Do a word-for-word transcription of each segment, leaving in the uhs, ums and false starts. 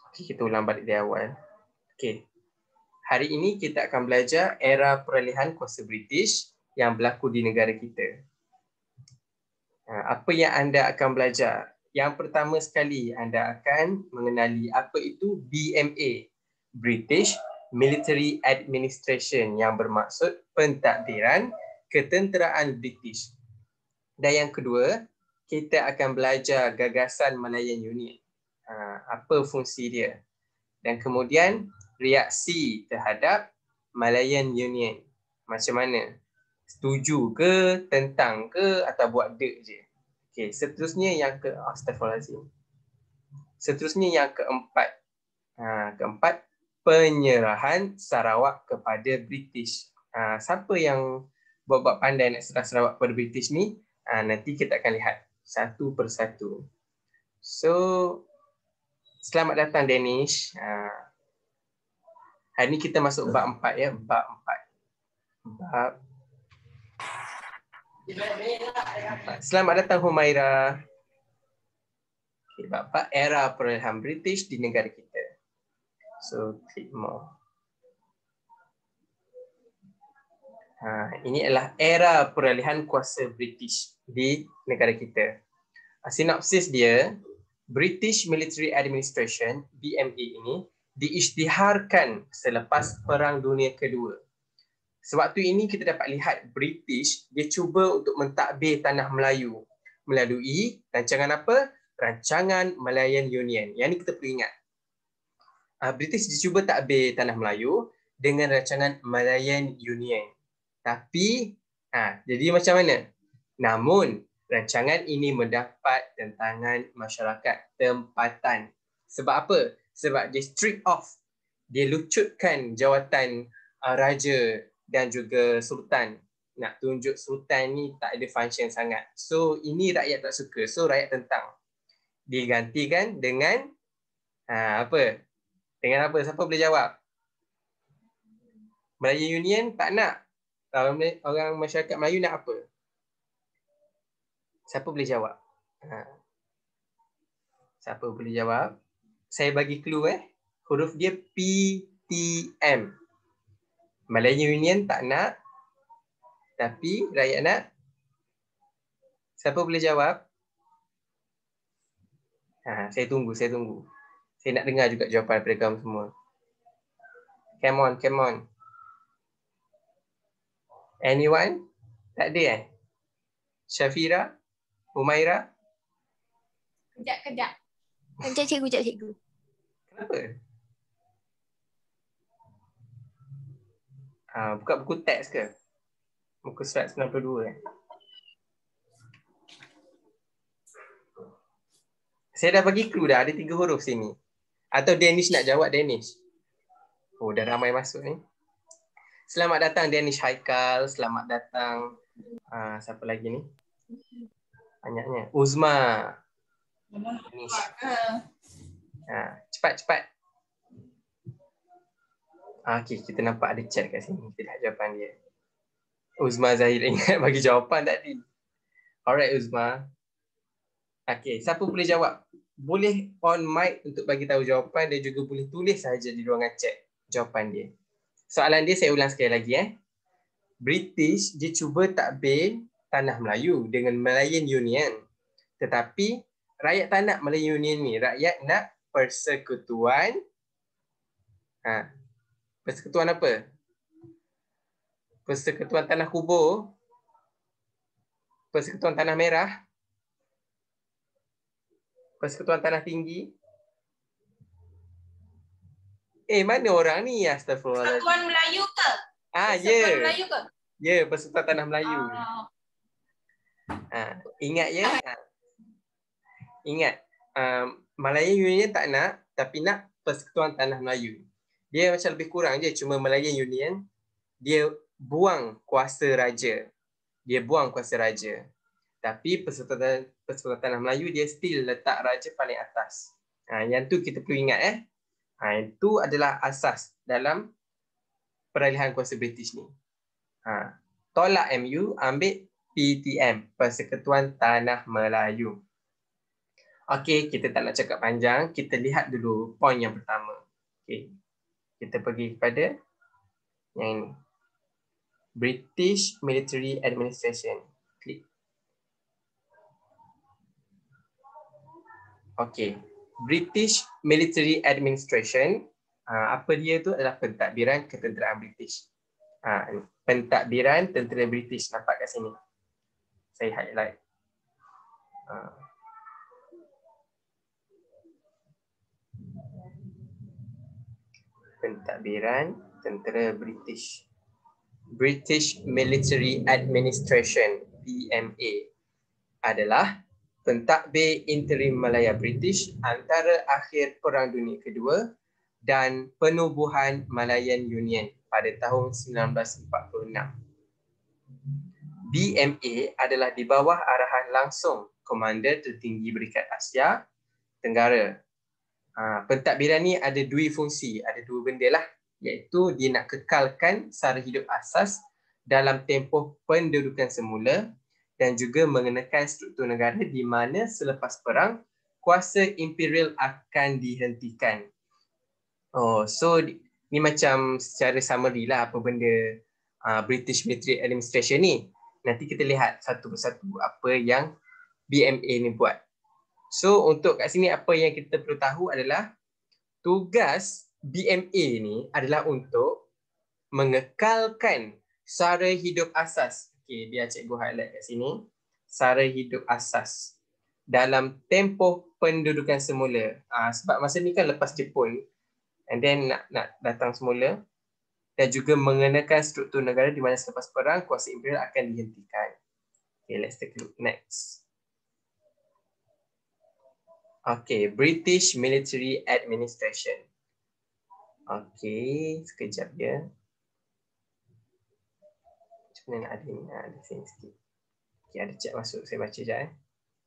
Okay, kita ulang balik dari awal. Okay. Hari ini kita akan belajar era peralihan kuasa British yang berlaku di negara kita. Apa yang anda akan belajar? Yang pertama sekali, anda akan mengenali apa itu B M A, British Military Administration, yang bermaksud pentadbiran ketenteraan British. Dan yang kedua, kita akan belajar gagasan Malayan Union. Apa fungsi dia? Dan kemudian, reaksi terhadap Malayan Union. Macam mana? Setuju ke, tentang ke, atau buat dek je. Okey, seterusnya yang ke Astaghfirullahalazim. Seterusnya yang keempat. Ha, keempat, penyerahan Sarawak kepada British. Ha, siapa yang buat-buat pandai nak serah Sarawak kepada British ni? Ha, nanti kita akan lihat satu persatu. So, selamat datang Danish. Ha, hari ni kita masuk bab empat ya, bab empat. Bab Selamat datang Humaira. Okay, bab empat, era peralihan British di negara kita. So, click more. Ha, ini adalah era peralihan kuasa British di negara kita. Sinopsis dia, British Military Administration, B M A ini, diisytiharkan selepas Perang Dunia Kedua. Sewaktu ini kita dapat lihat British, dia cuba untuk mentadbir tanah Melayu melalui rancangan apa? Rancangan Malayan Union. Yang ini kita perlu ingat. British dia cuba tadbir tanah Melayu dengan rancangan Malayan Union. Tapi, ha, jadi macam mana? Namun, rancangan ini mendapat tentangan masyarakat tempatan. Sebab apa? Sebab dia strip off. Dia lucutkan jawatan uh, raja dan juga sultan. Nak tunjuk sultan ni tak ada function sangat. So, ini rakyat tak suka. So, rakyat tentang. Digantikan dengan uh, apa? Dengan apa? Siapa boleh jawab? Melayu Union tak nak. Orang, orang masyarakat Melayu nak apa? Siapa boleh jawab? Ha. Siapa boleh jawab? Saya bagi clue eh. Huruf dia P T M. Melayu Union tak nak. Tapi rakyat nak. Siapa boleh jawab? Ha, saya tunggu, saya tunggu. Saya nak dengar juga jawapan daripada kamu semua. Come on, come on. Anyone? Tak ada eh? Syafira? Humaira? Kejap, kejap. Kejap cikgu, kejap cikgu. Kenapa? Ha, buka buku teks ke? Muka surat sembilan puluh dua eh? Saya dah bagi clue dah, ada tiga huruf sini. Atau Danish nak jawab, Danish? Oh, dah ramai masuk ni. Selamat datang Danish Haikal, selamat datang. Uh, siapa lagi ni? Banyaknya. Uzma. Danish. Uh, cepat, cepat. Uh, okay, kita nampak ada chat kat sini. Kita dah jawapan dia. Uzma Zahir ingat bagi jawapan tadi. Alright Uzma. Okay, siapa boleh jawab? Boleh on mic untuk bagi tahu jawapan dan juga boleh tulis saja di ruangan chat jawapan dia. Soalan dia saya ulang sekali lagi eh. British dia cuba tadbir tanah Melayu dengan Malayan Union. Tetapi rakyat tak nak Malayan Union ni, rakyat nak persekutuan. Ha. Persekutuan apa? Persekutuan Tanah Kubur. Persekutuan Tanah Merah. Persekutuan Tanah Tinggi. Eh, mana orang ni? Astagfirullah. Persekutuan Melayu ke? Ah, ya. Persekutuan yeah. Melayu ke? Ya, yeah, Persekutuan Tanah Melayu. Oh. Ah, ingat ya. Ah. Ingat. Um, Malayan Union tak nak, tapi nak Persekutuan Tanah Melayu. Dia macam lebih kurang je. Cuma Malayan Union, dia buang kuasa raja. Dia buang kuasa raja. Tapi Persekutuan, Persekutuan Tanah Melayu, dia still letak raja paling atas. Ha, yang tu kita perlu ingat eh. Ha, itu adalah asas dalam peralihan kuasa British ni. Ha, tolak M U, ambil P T M, Persekutuan Tanah Melayu. Okey, kita tak nak cakap panjang. Kita lihat dulu poin yang pertama. Okey. Kita pergi kepada yang ini. British Military Administration. Klik. Okey. British Military Administration, uh, apa dia tu adalah pentadbiran ketenteraan British. Uh, pentadbiran tentera British, nampak kat sini. Saya highlight. Uh. Pentadbiran tentera British. British Military Administration, B M A, adalah pentadbir interim Malaya British antara akhir Perang Dunia Kedua dan penubuhan Malayan Union pada tahun sembilan belas empat puluh enam. B M A adalah di bawah arahan langsung Komander Tertinggi Berikat Asia Tenggara. Ha, pentadbiran ni ada dua fungsi, ada dua benda lah, iaitu dia nak kekalkan sara hidup asas dalam tempoh pendudukan semula dan juga mengenakan struktur negara di mana selepas perang kuasa imperial akan dihentikan. Oh, so ni macam secara summary lah apa benda uh, British Military Administration ni. Nanti kita lihat satu persatu apa yang B M A ni buat. So untuk kat sini apa yang kita perlu tahu adalah tugas B M A ni adalah untuk mengekalkan sara hidup asas. Okey, biar cikgu highlight kat sini. Sara hidup asas dalam tempoh pendudukan semula. Uh, sebab masa ni kan lepas Jepun and then nak, nak datang semula, dan juga mengenakan struktur negara di mana selepas perang kuasa imperial akan dihentikan. Okay, let's take a look next. Okay, British Military Administration. Okay, sekejap ya. Macam mana nak ada ni? Ada sini sikit. Okay, ada chat masuk. Saya baca sekejap eh.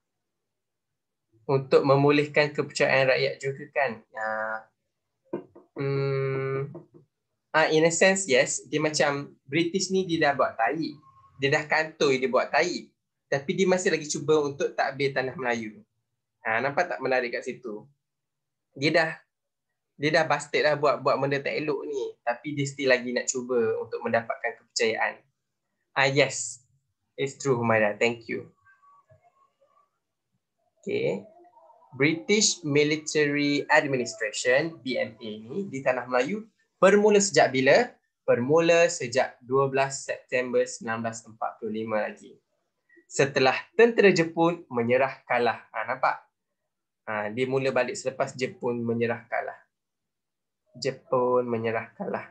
Untuk memulihkan kepercayaan rakyat juga kan. Uh, hmm, uh, in a sense, yes. Dia macam British ni dia dah buat tahi. Dia dah kantoi dia buat tahi. Tapi dia masih lagi cuba untuk takbir tanah Melayu. Ha, nampak tak menarik kat situ? Dia dah dia dah busted dah buat buat benda tak elok ni, tapi dia still lagi nak cuba untuk mendapatkan kepercayaan. Ah yes. It's true Humaira. Thank you. Okay. British Military Administration, B M A ni di tanah Melayu bermula sejak bila? Bermula sejak dua belas September sembilan belas empat puluh lima lagi. Setelah tentera Jepun menyerah kalah. Ha, nampak? Ha, dia mula balik selepas Jepun menyerah kalah. Jepun menyerah kalah.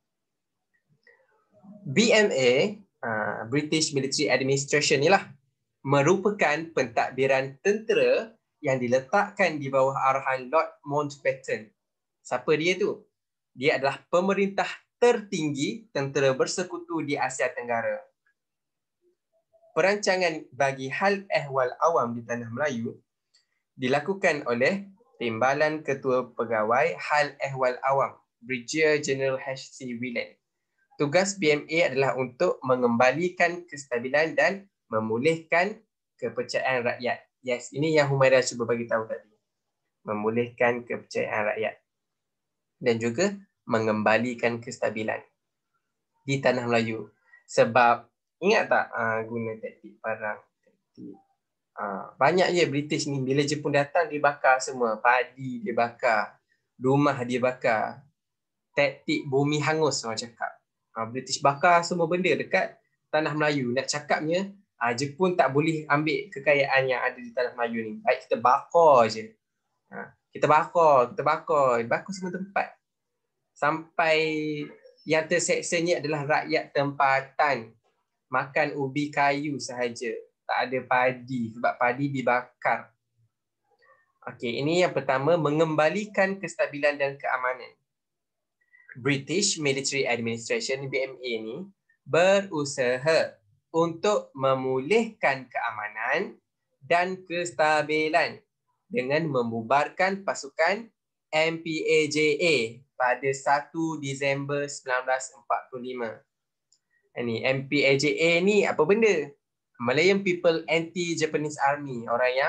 B M A, uh, British Military Administration ni lah, merupakan pentadbiran tentera yang diletakkan di bawah arahan Lord Mountbatten. Siapa dia tu? Dia adalah pemerintah tertinggi tentera bersekutu di Asia Tenggara. Perancangan bagi hal ehwal awam di tanah Melayu dilakukan oleh Timbalan Ketua Pegawai Hal Ehwal Awam, Brigadier General H C Whelan. Tugas B M A adalah untuk mengembalikan kestabilan dan memulihkan kepercayaan rakyat. Yes, ini yang Humaira cuba bagi tahu tadi. Memulihkan kepercayaan rakyat. Dan juga mengembalikan kestabilan di tanah Melayu. Sebab, ingat tak uh, guna taktik parang? Taktik. Uh, banyak je British ni, bila Jepun datang dia bakar semua. Padi dia bakar, rumah dia bakar. Taktik bumi hangus orang cakap. Uh, British bakar semua benda dekat tanah Melayu. Nak cakapnya uh, Jepun tak boleh ambil kekayaan yang ada di tanah Melayu ni. Baik kita bakar je. Uh, kita bakar, kita bakar. Bakar semua tempat. Sampai yang terseksa ni adalah rakyat tempatan. Makan ubi kayu sahaja. Tak ada padi sebab padi dibakar. Okey, ini yang pertama, mengembalikan kestabilan dan keamanan. British Military Administration, B M A ni berusaha untuk memulihkan keamanan dan kestabilan dengan membubarkan pasukan M P A J A pada satu Disember sembilan belas empat puluh lima. Ini M P A J A ni apa benda? Malayan People Anti-Japanese Army, orang yang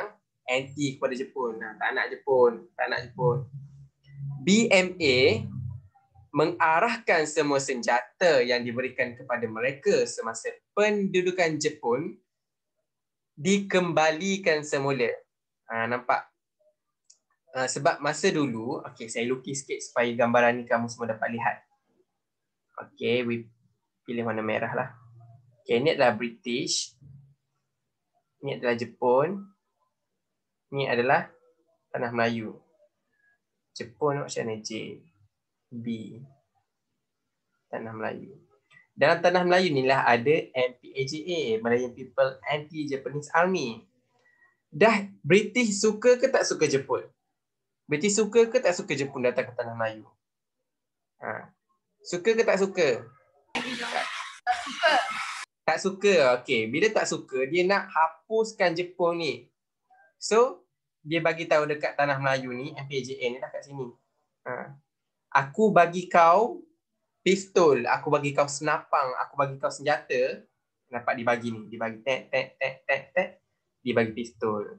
anti kepada Jepun. Nah, tak nak Jepun, tak nak Jepun. B M A mengarahkan semua senjata yang diberikan kepada mereka semasa pendudukan Jepun dikembalikan semula. Ha, nampak? Ha, sebab masa dulu, okey, saya lukis sikit supaya gambaran ni kamu semua dapat lihat. Okey, we pilih warna merah lah. Okey, ni adalah British. Ni adalah Jepun. Ni adalah Tanah Melayu. Jepun macam mana? J. B. Tanah Melayu. Dalam Tanah Melayu ni lah ada M P A J A, Malayan People Anti-Japanese Army. Dah British suka ke tak suka Jepun? British suka ke tak suka Jepun datang ke Tanah Melayu? Ha. Suka ke tak suka? Tak suka. Tak suka. Okey, bila tak suka, dia nak hapuskan Jepun ni. So, dia bagi tahu dekat Tanah Melayu ni, M P A J A ni dah kat sini. Ha. Aku bagi kau pistol, aku bagi kau senapang, aku bagi kau senjata. Dapat dibagi ni, dibagi tek tek tek tek tek, dibagi pistol.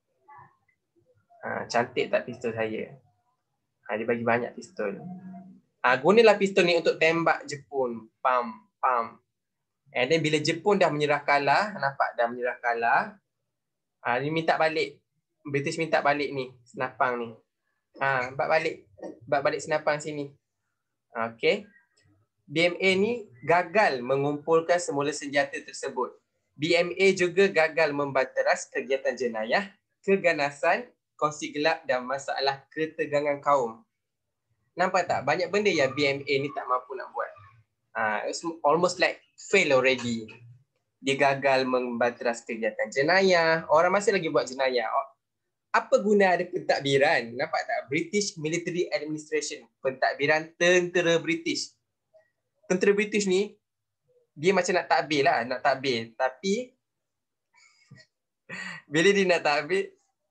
Ha, cantik tak pistol saya? Ha, dia bagi banyak pistol. Ha, gunalah pistol ni untuk tembak Jepun. Pam, pam. And then bila Jepun dah menyerah kalah, nampak dah menyerah kalah. Ha, dia minta balik. British minta balik ni, senapang ni. Ha, bak balik. Bak balik senapang sini. Ha, okay. B M A ni gagal mengumpulkan semula senjata tersebut. B M A juga gagal membanteras kegiatan jenayah, keganasan, kongsi gelap dan masalah ketegangan kaum. Nampak tak? Banyak benda yang B M A ni tak mampu nak buat. Uh, it's almost like fail already. Dia gagal membanteras kegiatan jenayah. Orang masih lagi buat jenayah. Apa guna ada pentadbiran? Nampak tak? British Military Administration. Pentadbiran tentera British. Tentera British ni, dia macam nak takbir lah. Nak takbir. Tapi, bila dia nak takbir,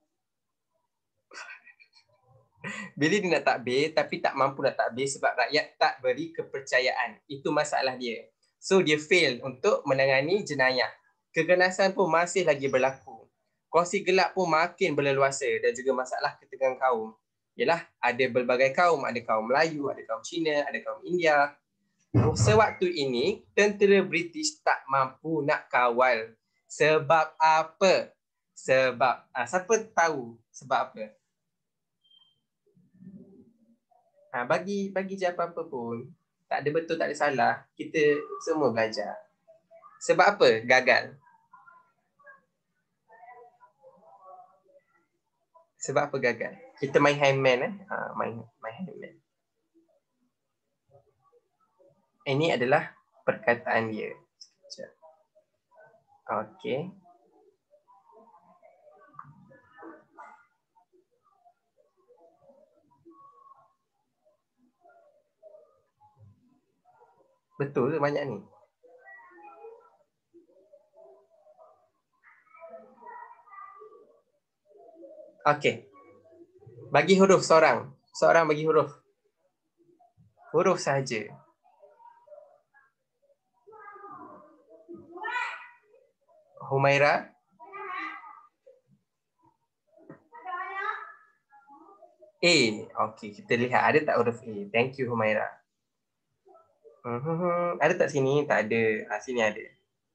bila dia nak takbir, tapi tak mampu nak takbir sebab rakyat tak beri kepercayaan. Itu masalah dia. So, dia fail untuk menangani jenayah. Keganasan pun masih lagi berlaku. Kongsi gelap pun makin berleluasa dan juga masalah ketegangan kaum. Yalah, ada berbagai kaum. Ada kaum Melayu, ada kaum Cina, ada kaum India. Sewaktu ini, tentera British tak mampu nak kawal. Sebab apa? Sebab, ah, siapa tahu sebab apa? Ha, bagi bagi je apa-apa pun. Tak ada betul, tak ada salah. Kita semua belajar. Sebab apa gagal? Sebab apa gagal? Kita main handman eh. Ha, main main handman. Ini adalah perkataan dia. Okey. Betul ke banyak ni? Okey. Bagi huruf seorang. Seorang bagi huruf. Huruf sahaja. Humaira. A. Okey, kita lihat ada tak huruf A. Thank you Humaira. Uh-huh. Ada tak sini? Tak ada. Ha, sini ada.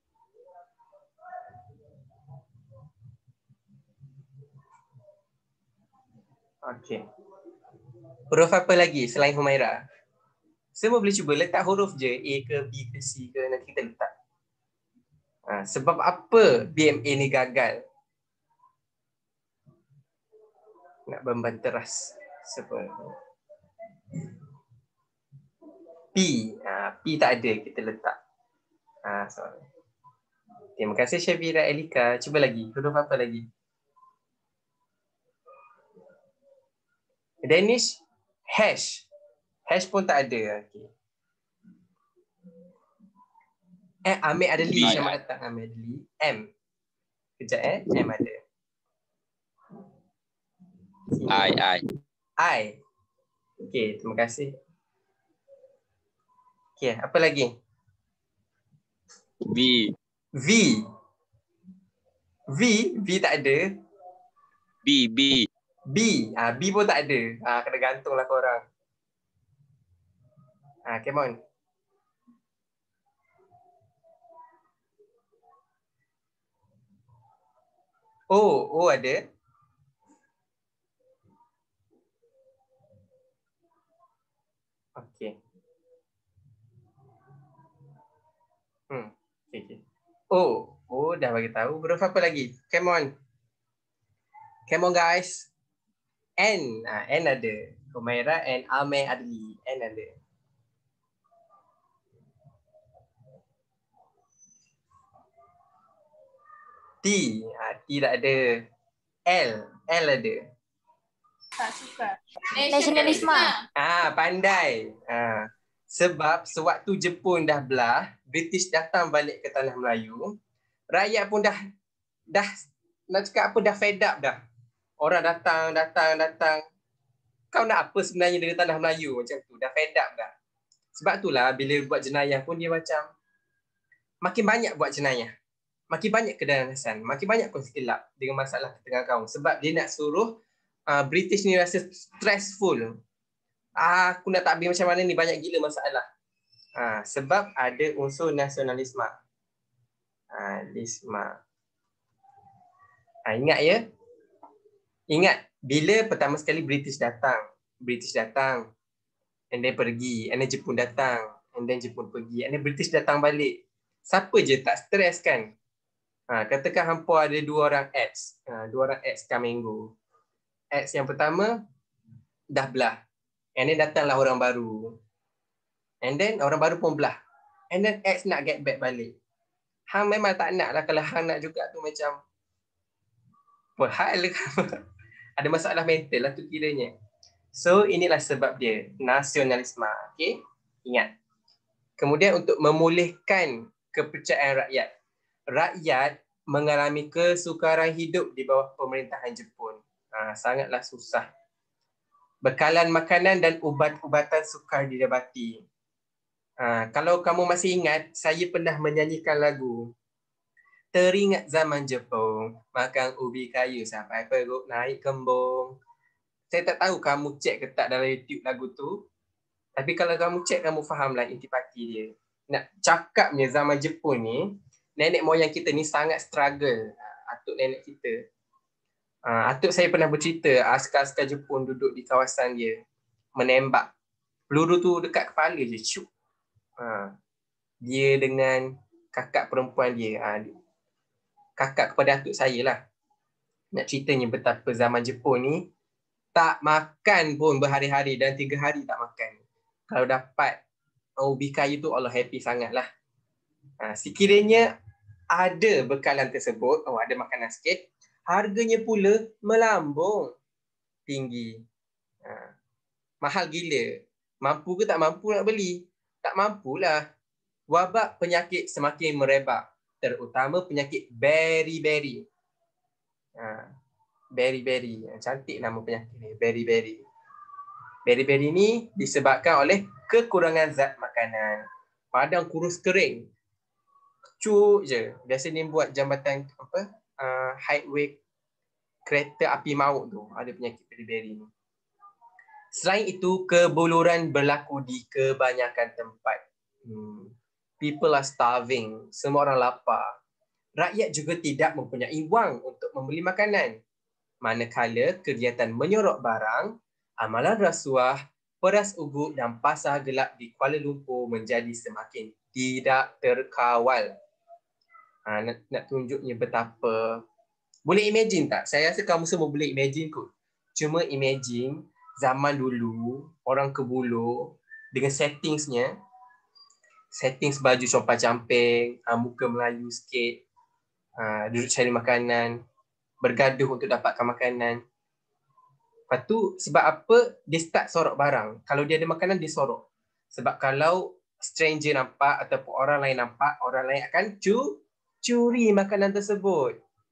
Okey. Huruf apa lagi selain Humaira? Semua boleh cuba letak huruf je. A ke B ke C ke. Nanti kita letak. Ha, sebab apa B M A ni gagal? Nak membanteras. Sebab P. Ha, P tak ada. Kita letak. Ha, sorry. Terima kasih Syafira Elika. Cuba lagi. Huruf apa lagi? Danish. Hash. Hash pun tak ada. Okay. Eh, Amir Adeli. Selamat datang Amir Adeli. M. Kejap eh. M ada. I, I. I. Okay, terima kasih. Okay, apa lagi? V. V. V. V tak ada. B. B, B. B. Ah, B pun tak ada. Ah, kena gantunglah korang. Ah, come on. Oh, oh ada. Okey. Hmm. Okay, okay. Oh, oh dah bagi tahu. Huruf apa lagi? Come on. Come on guys. N. Ah, N ada. Humaira and Ameh Adli. N ada. T. Ah, T tak ada. L. L ada. Tak suka. Nasionalisme. Ah, pandai. Ah. Sebab sewaktu Jepun dah belah, British datang balik ke tanah Melayu, rakyat pun dah dah nak cakap apa dah fed up dah. Orang datang, datang, datang. Kau nak apa sebenarnya dengan tanah Melayu macam tu? Dah fed up dah. Sebab itulah bila buat jenayah pun dia macam makin banyak buat jenayah. Makin banyak kedanasan, makin banyak kongsi gelap dengan masalah ketengah kaum. Sebab dia nak suruh uh, British ni rasa stressful. Ah, aku nak takbir macam mana ni, banyak gila masalah. Ah, sebab ada unsur nasionalisme. Ah, lisma. Ah, ingat ya? Ingat bila pertama sekali British datang, British datang, and then pergi, and then Jepun datang, and then Jepun pergi, and then British datang balik. Siapa je tak stres kan? Ha, katakan hampa ada dua orang X, ha, dua orang X come and go. X yang pertama dah belah, and then datanglah orang baru, and then orang baru pun belah, and then X nak get back balik. Hang memang tak nak lah kalau hang nak juga tu macam apa hal ada masalah mental lah tu kiranya. So inilah sebab dia nasionalisme. Okay, ingat. Kemudian untuk memulihkan kepercayaan rakyat, rakyat mengalami kesukaran hidup di bawah pemerintahan Jepun. Ha, sangatlah susah. Bekalan makanan dan ubat-ubatan sukar didapati. Ha, kalau kamu masih ingat, saya pernah menyanyikan lagu Teringat zaman Jepun, makan ubi kayu sampai perut naik kembung. Saya tak tahu kamu cek ke tak dalam YouTube lagu tu. Tapi kalau kamu cek, kamu fahamlah intipati dia. Nak cakapnya zaman Jepun ni, nenek moyang kita ni sangat struggle. Atuk nenek kita. Atuk saya pernah bercerita, askar-askar Jepun duduk di kawasan dia. Menembak. Peluru tu dekat kepala je. Cuk. Dia dengan kakak perempuan dia. Kakak kepada atuk saya lah. Nak ceritanya betapa zaman Jepun ni tak makan pun berhari-hari dan tiga hari tak makan. Kalau dapat ubi kayu tu Allah happy sangat lah. Ha, sekiranya ada bekalan tersebut, oh ada makanan sikit, harganya pula melambung tinggi. Ha, mahal gila. Mampu ke tak mampu nak beli? Tak mampulah. Wabak penyakit semakin merebak. Terutama penyakit beri-beri. Ha, beri-beri. Cantik nama penyakit ni. Beri-beri. Beri-beri ni disebabkan oleh kekurangan zat makanan. Padang kurus kering. Kecuk je. Biasa ni buat jambatan apa? Uh, highway kereta api maut tu. Ada penyakit beri-beri ni. Selain itu, kebuluran berlaku di kebanyakan tempat. Hmm. People are starving. Semua orang lapar. Rakyat juga tidak mempunyai wang untuk membeli makanan. Manakala kegiatan menyorok barang, amalan rasuah, peras ugut dan pasar gelap di Kuala Lumpur menjadi semakin tidak terkawal. Ha, nak, nak tunjuknya betapa. Boleh imagine tak? Saya rasa kamu semua boleh imagine kot. Cuma imagine zaman dulu, orang Kebuluh dengan settingsnya, settings baju compang-camping, muka Melayu sikit, duduk cari makanan, bergaduh untuk dapatkan makanan. Lepas tu sebab apa dia start sorok barang. Kalau dia ada makanan dia sorok. Sebab kalau stranger nampak ataupun orang lain nampak, orang lain akan cu curi makanan tersebut.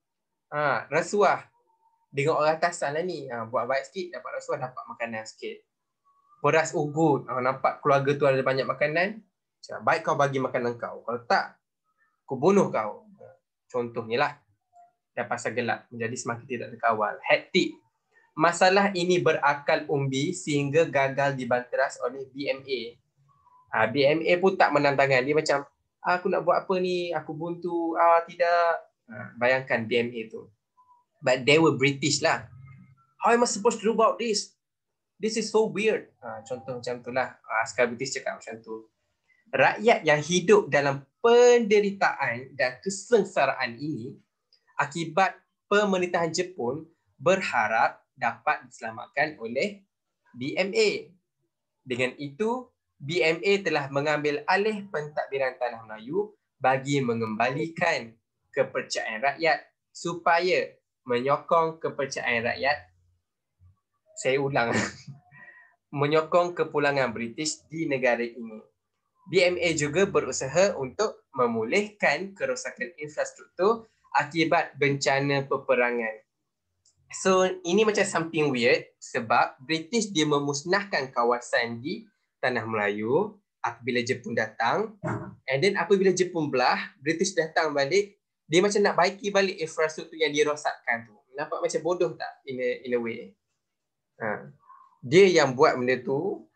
Ha, rasuah dengan orang atasan lah ni. Ha, buat baik sikit dapat rasuah, dapat makanan sikit. Peras ugut, ha, nampak keluarga tu ada banyak makanan. Baik kau bagi makanan kau. Kalau tak, aku bunuh kau. Contohnya lah. dan pasal gelap menjadi semakin tidak terkawal. Hektik. Masalah ini berakal umbi sehingga gagal dibanteras oleh B M A. Ha, B M A pun tak menang tangan. Dia macam, aku nak buat apa ni? Aku buntu. Ah, tidak. Ha, bayangkan B M A tu. But they were British lah. How am I supposed to do about this? This is so weird. Ha, contoh macam tu lah. Ha, askar British cakap macam tu. Rakyat yang hidup dalam penderitaan dan kesengsaraan ini akibat pemerintahan Jepun berharap dapat diselamatkan oleh B M A. Dengan itu, B M A telah mengambil alih pentadbiran Tanah Melayu bagi mengembalikan kepercayaan rakyat supaya menyokong kepercayaan rakyat. Saya ulang. Menyokong kepulangan British di negara ini. B M A juga berusaha untuk memulihkan kerosakan infrastruktur akibat bencana peperangan. So, ini macam something weird sebab British dia memusnahkan kawasan di Tanah Melayu apabila Jepun datang, and then apabila Jepun belah, British datang balik, dia macam nak baiki balik infrastruktur yang dirosakkan tu. Nampak macam bodoh tak in a, in a way? Ha. Dia yang buat benda tu,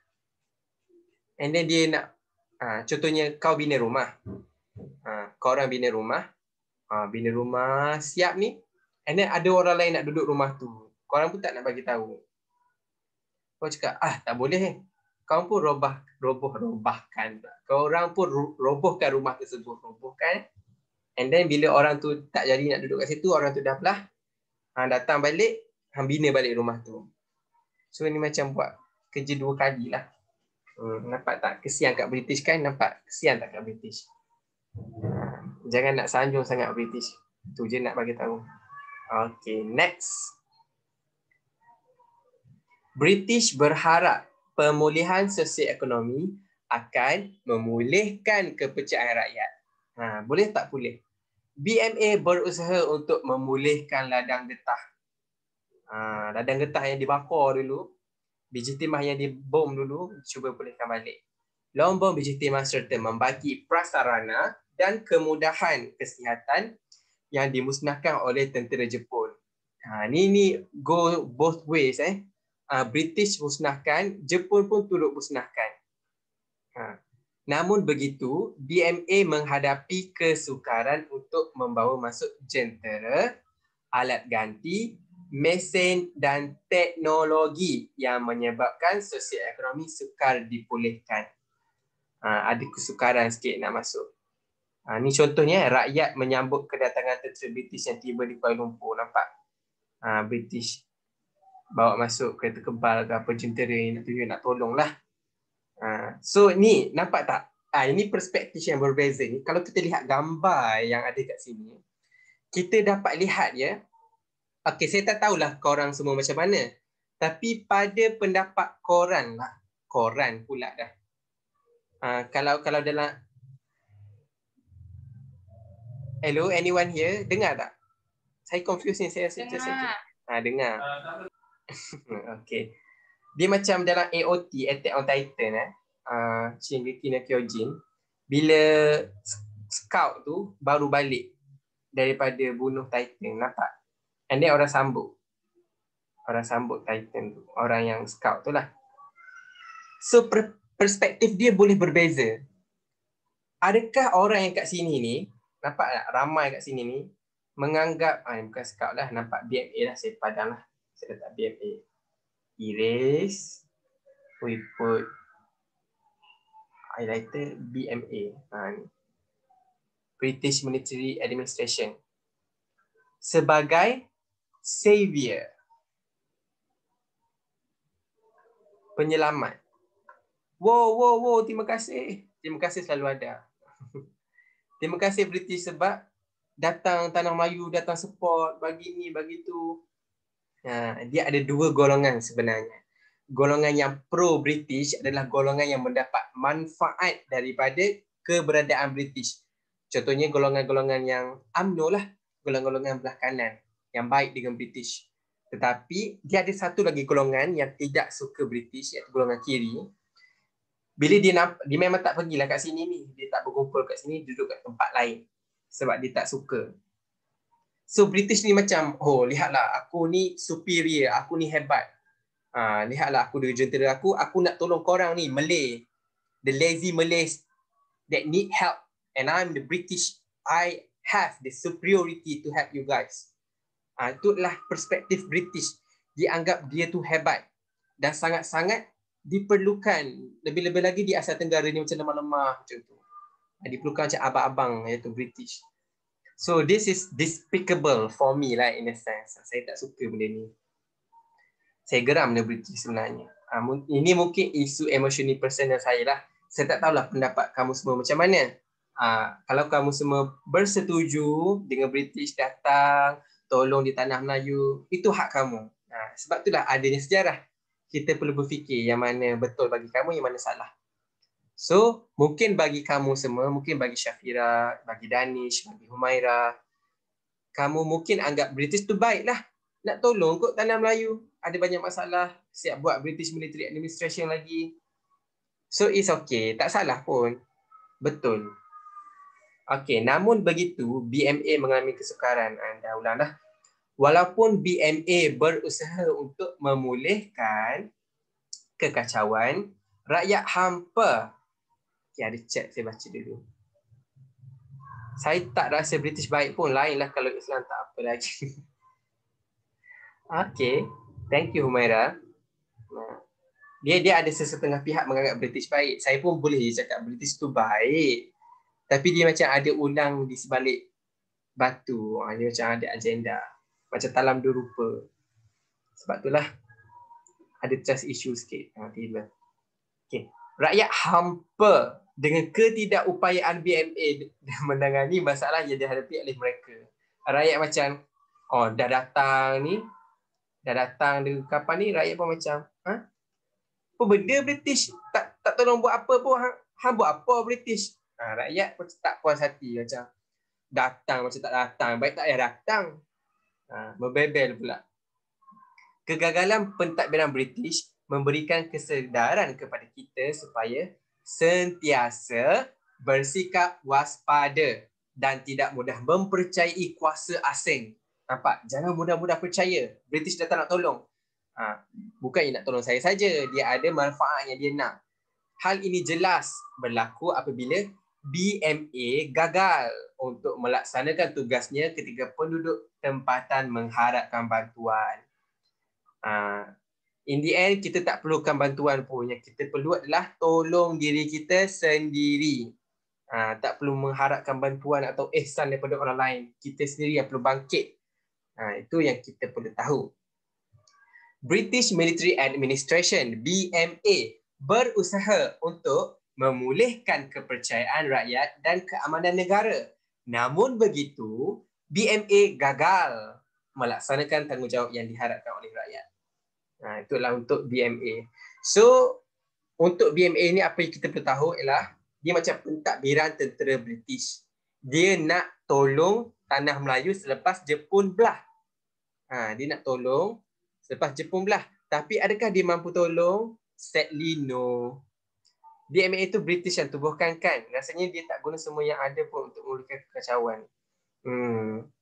and then dia nak, ha, contohnya kau bina rumah, ha, kau orang bina rumah, ha, bina rumah siap ni, and then ada orang lain nak duduk rumah tu, kau orang pun tak nak bagi tahu. Kau cakap, ah tak boleh eh. Kau pun robah, roboh, robahkan. Kau orang pun robohkan rumah tersebut, robohkan. And then bila orang tu tak jadi nak duduk kat situ, orang tu dah belah, ha, datang balik, hang bina balik rumah tu. So ni macam buat kerja dua kali lah. Hmm, nampak tak? Kesian kat British kan? Nampak? Kesian tak kat British? Ha, jangan nak sanjung sangat British. Tu je nak bagi tahu. Okay, next. British berharap pemulihan sosioekonomi akan memulihkan kepercayaan rakyat. Ha, boleh tak pulih? B M A berusaha untuk memulihkan ladang getah. Ha, ladang getah yang dibakar dulu, biji timah yang dibom dulu, cuba pulihkan balik. Lombong biji timah serta membagi prasarana dan kemudahan kesihatan yang dimusnahkan oleh tentera Jepun. Ha, ni ni go both ways eh. Uh, British musnahkan, Jepun pun turut musnahkan. Ha. Namun begitu, B M A menghadapi kesukaran untuk membawa masuk jentera, alat ganti, mesin dan teknologi yang menyebabkan sosioekonomi sukar dipulihkan. Ha, ada kesukaran sikit nak masuk. Ha, ni contohnya rakyat menyambut kedatangan tentera British yang tiba di Kuala Lumpur. Nampak? Ha, British bawa masuk kereta kebal ke apa, jentera yang nak tunjuk nak tolong lah. Ha, so ni nampak tak? Ha, ini perspektif yang berbeza ni. Kalau kita lihat gambar yang ada kat sini, kita dapat lihat ya. Okey, saya tak tahulah korang semua macam mana. Tapi pada pendapat koran lah. Koran pula dah. Ha, kalau kalau dalam... Hello, anyone here? Dengar tak? Saya confused ni. Saya rasa macam saja. Ha, dengar. Okay. Dia macam dalam A O T, Attack on Titan eh. Uh, Shingeki no Kyojin. Bila scout tu baru balik daripada bunuh Titan, nampak? And then orang sambut. Orang sambut Titan tu. Orang yang scout tu lah. So per- perspektif dia boleh berbeza. Adakah orang yang kat sini ni, nampak tak? Ramai kat sini ni menganggap, ah, bukan scout lah, nampak B M A lah, saya padam lah. Saya letak B M A. Erase. We put highlighter B M A. Ha, ni. British Military Administration. Sebagai savior. Penyelamat. Wow, wow, wow. Terima kasih. Terima kasih selalu ada. Terima kasih British sebab datang Tanah Melayu, datang support, bagi ni, bagi tu. Ha, dia ada dua golongan sebenarnya. Golongan yang pro-British adalah golongan yang mendapat manfaat daripada keberadaan British. Contohnya golongan-golongan yang U M N O lah. Golongan-golongan belah kanan yang baik dengan British. Tetapi dia ada satu lagi golongan yang tidak suka British, iaitu golongan kiri. Bila dia nampak, dia memang tak pergilah kat sini ni. Dia tak berkumpul kat sini, duduk kat tempat lain. Sebab dia tak suka. So British ni macam, oh lihatlah aku ni superior, aku ni hebat. Ah, lihatlah aku dengan jentera aku, aku nak tolong korang ni Malay. The lazy Malays that need help, and I'm the British. I have the superiority to help you guys. Ah, itulah perspektif British. Dianggap dia tu hebat dan sangat-sangat diperlukan. Lebih-lebih lagi di Asia Tenggara ni macam lemah-lemah macam tu. Diperlukan macam abang-abang iaitu British. So this is despicable for me lah in a sense. Saya tak suka benda ni. Saya geram dengan British sebenarnya. Ini mungkin isu emotional personal saya lah. Saya tak tahulah pendapat kamu semua macam mana. Uh, kalau kamu semua bersetuju dengan British datang, tolong di tanah Melayu, itu hak kamu. Uh, sebab itulah adanya sejarah. Kita perlu berfikir yang mana betul bagi kamu, yang mana salah. So, mungkin bagi kamu semua, mungkin bagi Syafira, bagi Danish, bagi Humaira, kamu mungkin anggap British tu baik lah. Nak tolong kot tanah Melayu. Ada banyak masalah, siap buat British Military Administration lagi. So, it's okay. Tak salah pun. Betul. Okay, namun begitu, B M A mengalami kesukaran. Anda ulang dah. Walaupun B M A berusaha untuk memulihkan kekacauan, rakyat hampa. Okay, ada chat saya baca dulu. Saya tak rasa British baik pun. Lainlah kalau Islam tak apa lagi. Okay. Thank you, Humaira. Dia dia ada sesetengah pihak menganggap British baik. Saya pun boleh cakap British tu baik. Tapi dia macam ada ulang di sebalik batu. Dia macam ada agenda. Macam talam dua rupa. Sebab itulah ada trust issue sikit. Tiba. Okay. Rakyat hampa dengan ketidakupayaan B M A menangani masalah yang dihadapi oleh mereka. Rakyat macam, oh dah datang ni, dah datang dengan kapal ni, rakyat pun macam, ha? Apa benda British? Tak tak tolong buat apa pun, hang, hang buat apa British? Ha, rakyat pun tak puas hati macam, datang macam tak datang, baik tak payah datang. Ha, membebel pula. Kegagalan pentadbiran British memberikan kesedaran kepada kita supaya sentiasa bersikap waspada dan tidak mudah mempercayai kuasa asing. Nampak? Jangan mudah-mudah percaya. British datang nak tolong. Ha, bukan nak tolong saya saja. Dia ada manfaat yang dia nak. Hal ini jelas berlaku apabila B M A gagal untuk melaksanakan tugasnya ketika penduduk tempatan mengharapkan bantuan. Uh, in the end, kita tak perlukan bantuan pun. Yang kita perlu adalah tolong diri kita sendiri. Uh, tak perlu mengharapkan bantuan atau ihsan daripada orang lain. Kita sendiri yang perlu bangkit. Uh, itu yang kita perlu tahu. British Military Administration, B M A, berusaha untuk memulihkan kepercayaan rakyat dan keamanan negara. Namun begitu, B M A gagal melaksanakan tanggungjawab yang diharapkan oleh rakyat. Nah, itulah untuk B M A. So, untuk B M A ni apa yang kita perlu tahu ialah dia macam pentadbiran tentera British. Dia nak tolong tanah Melayu selepas Jepun belah. Ha, dia nak tolong selepas Jepun belah. Tapi adakah dia mampu tolong? Sadly no. B M A itu British yang tubuhkan kan. Rasanya dia tak guna semua yang ada pun untuk memulihkan kekacauan. Hmm.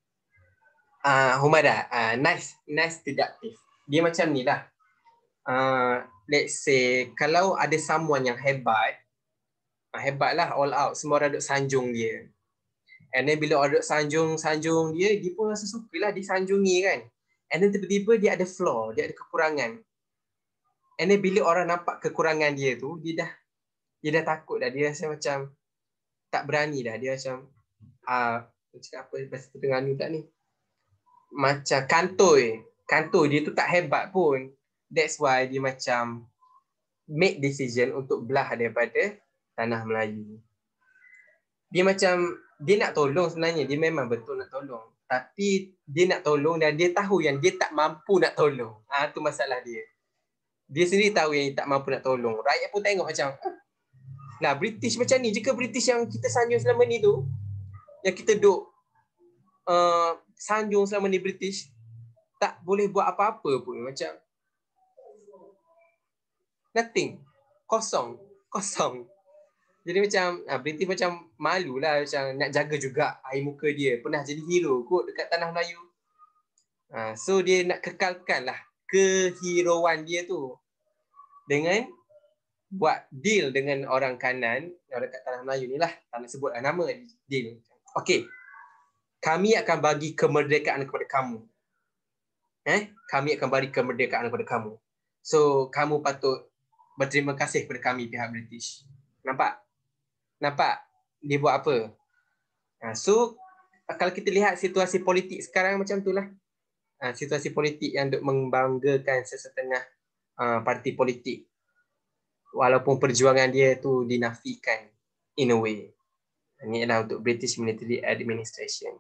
Ah, uh, Humaira, uh, nice, nice deductive. Dia macam ni lah. Uh, let's say, kalau ada someone yang hebat, uh, hebat lah all out, semua orang duk sanjung dia. And then bila orang duk sanjung-sanjung dia, dia pun rasa suka lah disanjungi kan. And then tiba-tiba dia ada flaw, dia ada kekurangan. And then bila orang nampak kekurangan dia tu, dia dah dia dah takut dah. Dia rasa macam tak berani dah. Dia macam, ah, uh, cakap apa bahasa Terengganu tak ni? Macam kantoi. Kantoi dia tu tak hebat pun. That's why dia macam make decision untuk belah daripada tanah Melayu. Dia macam, dia nak tolong sebenarnya. Dia memang betul nak tolong. Tapi dia nak tolong dan dia tahu yang dia tak mampu nak tolong. Ah, tu masalah dia. Dia sendiri tahu yang dia tak mampu nak tolong. Rakyat pun tengok macam, ah, lah British macam ni. Jika British yang kita sanjung selama ni tu, yang kita duk uh, sanjung selama ni British, tak boleh buat apa-apa pun. Macam nothing. Kosong. Kosong. Jadi macam ah, British macam malu lah, macam nak jaga juga air muka dia. Pernah jadi hero kot dekat tanah Melayu. Ah, so dia nak kekalkan lah keheroan dia tu dengan buat deal dengan orang kanan yang dekat tanah Melayu ni lah. Tak nak sebut lah nama deal. Okey, kami akan bagi kemerdekaan kepada kamu. Eh, kami akan bagi kemerdekaan kepada kamu. So, kamu patut berterima kasih kepada kami pihak British. Nampak? Nampak dia buat apa? Ha, so, kalau kita lihat situasi politik sekarang macam itulah. Ha, situasi politik yang untuk membanggakan sesetengah uh, parti politik. Walaupun perjuangan dia tu dinafikan in a way. Ini adalah untuk British Military Administration.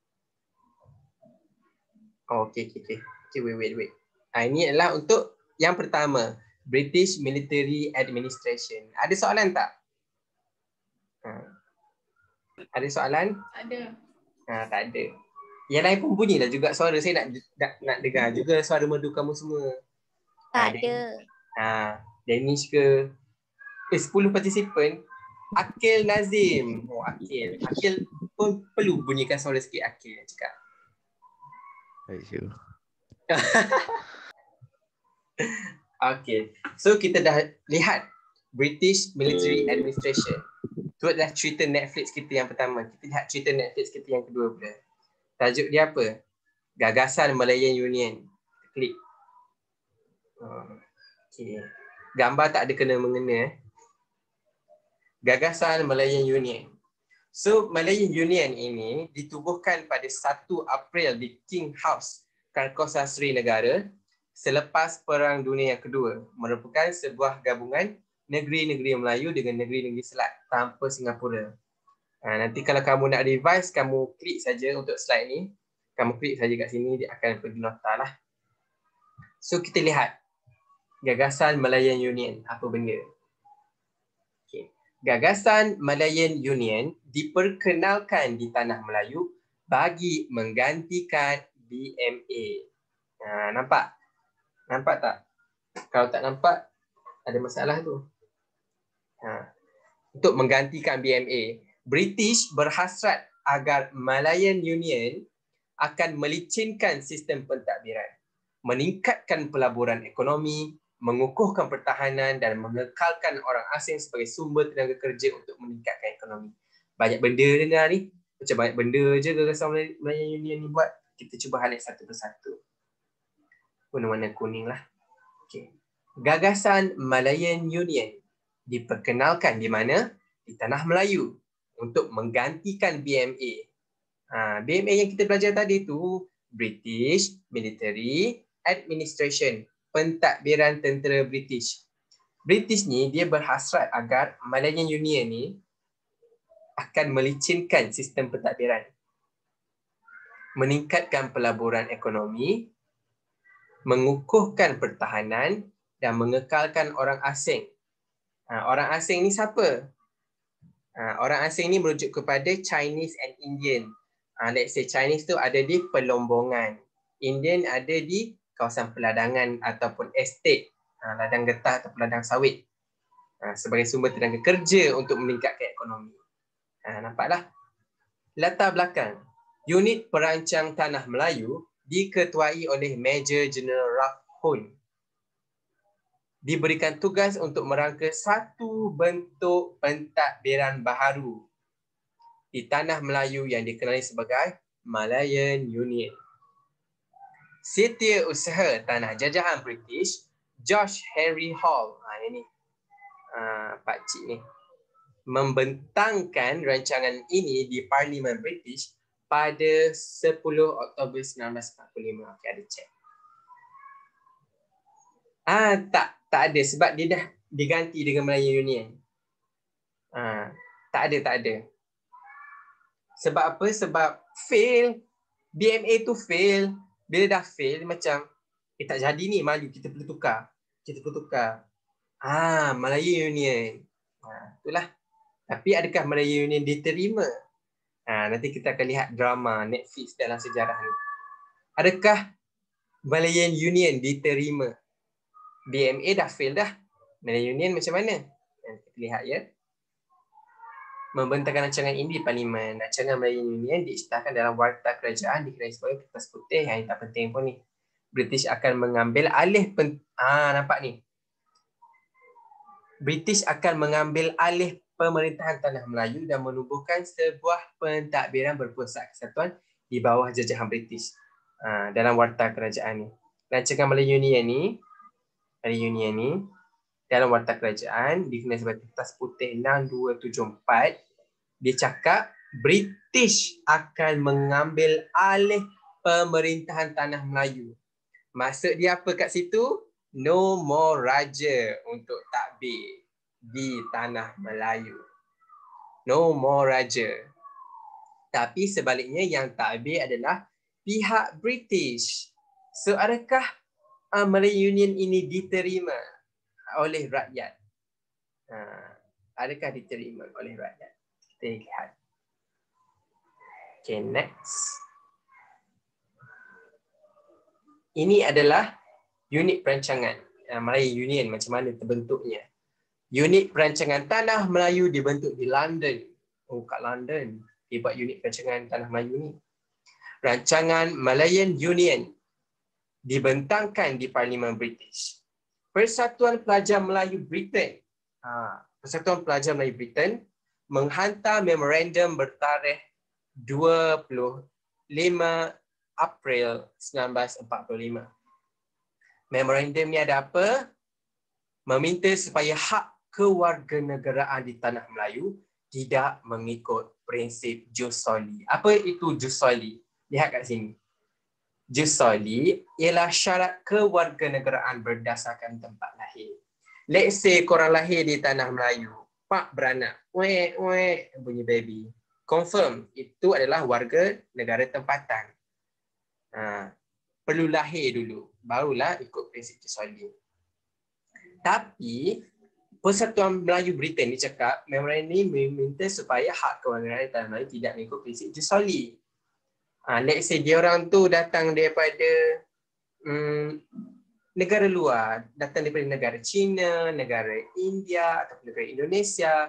Oh, okay, okay, okay. Okay, wait, wait, wait. Ha, ini adalah untuk yang pertama, British Military Administration. Ada soalan tak? Ha. Ada soalan? Ada. Ha, tak ada. Yang lain pun bunyilah juga suara. Saya nak nak, nak dengar juga suara merdu kamu semua. Tak ha, ada. Ha, Danish ke? Eh, sepuluh partisipan. Akil Nazim. Oh, Akil. Akil pun perlu bunyikan suara sikit Akil yang cakap. Baik, sure. Okay. So kita dah lihat British Military Administration. Itu adalah cerita Netflix kita yang pertama. Kita lihat cerita Netflix kita yang kedua pula. Tajuk dia apa? Gagasan Malayan Union. Klik. Okay. Gambar tak ada kena-mengena. Eh. Gagasan Malayan Union. So Malayan Union ini ditubuhkan pada satu April di King House, Karkosasri Negara selepas Perang Dunia yang Kedua, merupakan sebuah gabungan negeri-negeri Melayu dengan negeri-negeri Selat tanpa Singapura. Ha, nanti kalau kamu nak revise, kamu klik saja untuk slide ni. Kamu klik saja kat sini, dia akan pergi nota lah. So kita lihat Gagasan Malayan Union, apa benda? Okay. Gagasan Malayan Union diperkenalkan di tanah Melayu bagi menggantikan B M A. Ha, nampak? Nampak tak? Kalau tak nampak, ada masalah tu. Ha. Untuk menggantikan B M A, British berhasrat agar Malayan Union akan melicinkan sistem pentadbiran, meningkatkan pelaburan ekonomi, mengukuhkan pertahanan dan mengekalkan orang asing sebagai sumber tenaga kerja untuk meningkatkan ekonomi. Banyak benda dengar ni. Macam banyak benda je Gagasan Malayan Union ni buat. Kita cuba highlight satu persatu. Warna-warna kuning lah. Okay. Gagasan Malayan Union diperkenalkan di mana? Di tanah Melayu untuk menggantikan B M A. Ha, B M A yang kita belajar tadi tu British Military Administration, pentadbiran tentera British. British ni dia berhasrat agar Malayan Union ni akan melicinkan sistem pentadbiran, meningkatkan pelaburan ekonomi, mengukuhkan pertahanan dan mengekalkan orang asing. Ha, orang asing ni siapa? Ha, orang asing ni merujuk kepada Chinese and Indian. Ha, let's say Chinese tu ada di Pelombongan, Indian ada di kawasan peladangan ataupun estate, ha, ladang getah atau ladang sawit, ha, sebagai sumber tenaga kerja untuk meningkatkan ekonomi. Ha, nampaklah latar belakang. Unit Perancang Tanah Melayu diketuai oleh Major General Ralph Hun. Diberikan tugas untuk merangka satu bentuk pentadbiran baharu di tanah Melayu yang dikenali sebagai Malayan Union. Setiausaha Tanah Jajahan British, George Henry Hall, ha, ini uh, Pak Cik ni, membentangkan rancangan ini di Parlimen British pada sepuluh Oktober seribu sembilan ratus empat puluh lima. Okay, ada cek. Ah, tak, tak ada sebab dia dah diganti dengan Malayan Union. Ah, tak ada, tak ada. Sebab apa? Sebab fail. B M A tu fail. Bila dah fail, macam, eh tak jadi ni, malu, kita perlu tukar. Kita perlu tukar. Ah, Malayan Union. Ah, itulah. Tapi adakah Malayan Union diterima? Ah, nanti kita akan lihat drama Netflix dalam sejarah ni. Adakah Malayan Union diterima? B M A dah fail dah. Malayan Union macam mana? Nanti kita lihat ya. membentangkan rancangan ini di Parlimen. Rancangan Melayu Union diisytiharkan dalam Warta Kerajaan dikenai sebagai kertas putih. Yang tak penting pun ni. British akan mengambil alih pen... ah nampak ni. British akan mengambil alih pemerintahan Tanah Melayu dan menubuhkan sebuah pentadbiran berpusat kesatuan di bawah jajahan British. Ah, dalam Warta Kerajaan ni. Rancangan Melayu Union ni, Melayu Union ni dalam Warta Kerajaan dikenai sebagai kertas putih enam dua tujuh empat. Dia cakap British akan mengambil alih pemerintahan Tanah Melayu. Maksud dia apa kat situ? No more raja untuk takbir di Tanah Melayu. No more raja. Tapi sebaliknya yang takbir adalah pihak British. So adakah uh, Melayu Union ini diterima oleh rakyat? Uh, adakah diterima oleh rakyat? Kita lihat. Okay, next. Ini adalah unit perancangan uh, Melayu Union, macam mana terbentuknya. Unit perancangan Tanah Melayu dibentuk di London. Oh, kat London dia buat unit perancangan Tanah Melayu ni. Rancangan Malayan Union dibentangkan di Parlimen British. Persatuan Pelajar Melayu Britain, ha, Persatuan Pelajar Melayu Britain menghantar memorandum bertarikh dua puluh lima April seribu sembilan ratus empat puluh lima. Memorandum ni ada apa? Meminta supaya hak kewarganegaraan di Tanah Melayu tidak mengikut prinsip jus soli. Apa itu jus soli? Lihat kat sini. Jus soli ialah syarat kewarganegaraan berdasarkan tempat lahir. Let's say korang lahir di Tanah Melayu, pak beranak, wek wek bunyi baby. Confirm itu adalah warga negara tempatan. Ha, perlu lahir dulu, barulah ikut prinsip jus soli. Tapi Persatuan Melayu Britain ni cakap memorandum ni meminta supaya hak kewarganegaraan Tanah Melayu tidak mengikut prinsip jus soli. Ha, let's say dia orang tu datang daripada um, negara luar, datang daripada negara China, negara India atau negara Indonesia.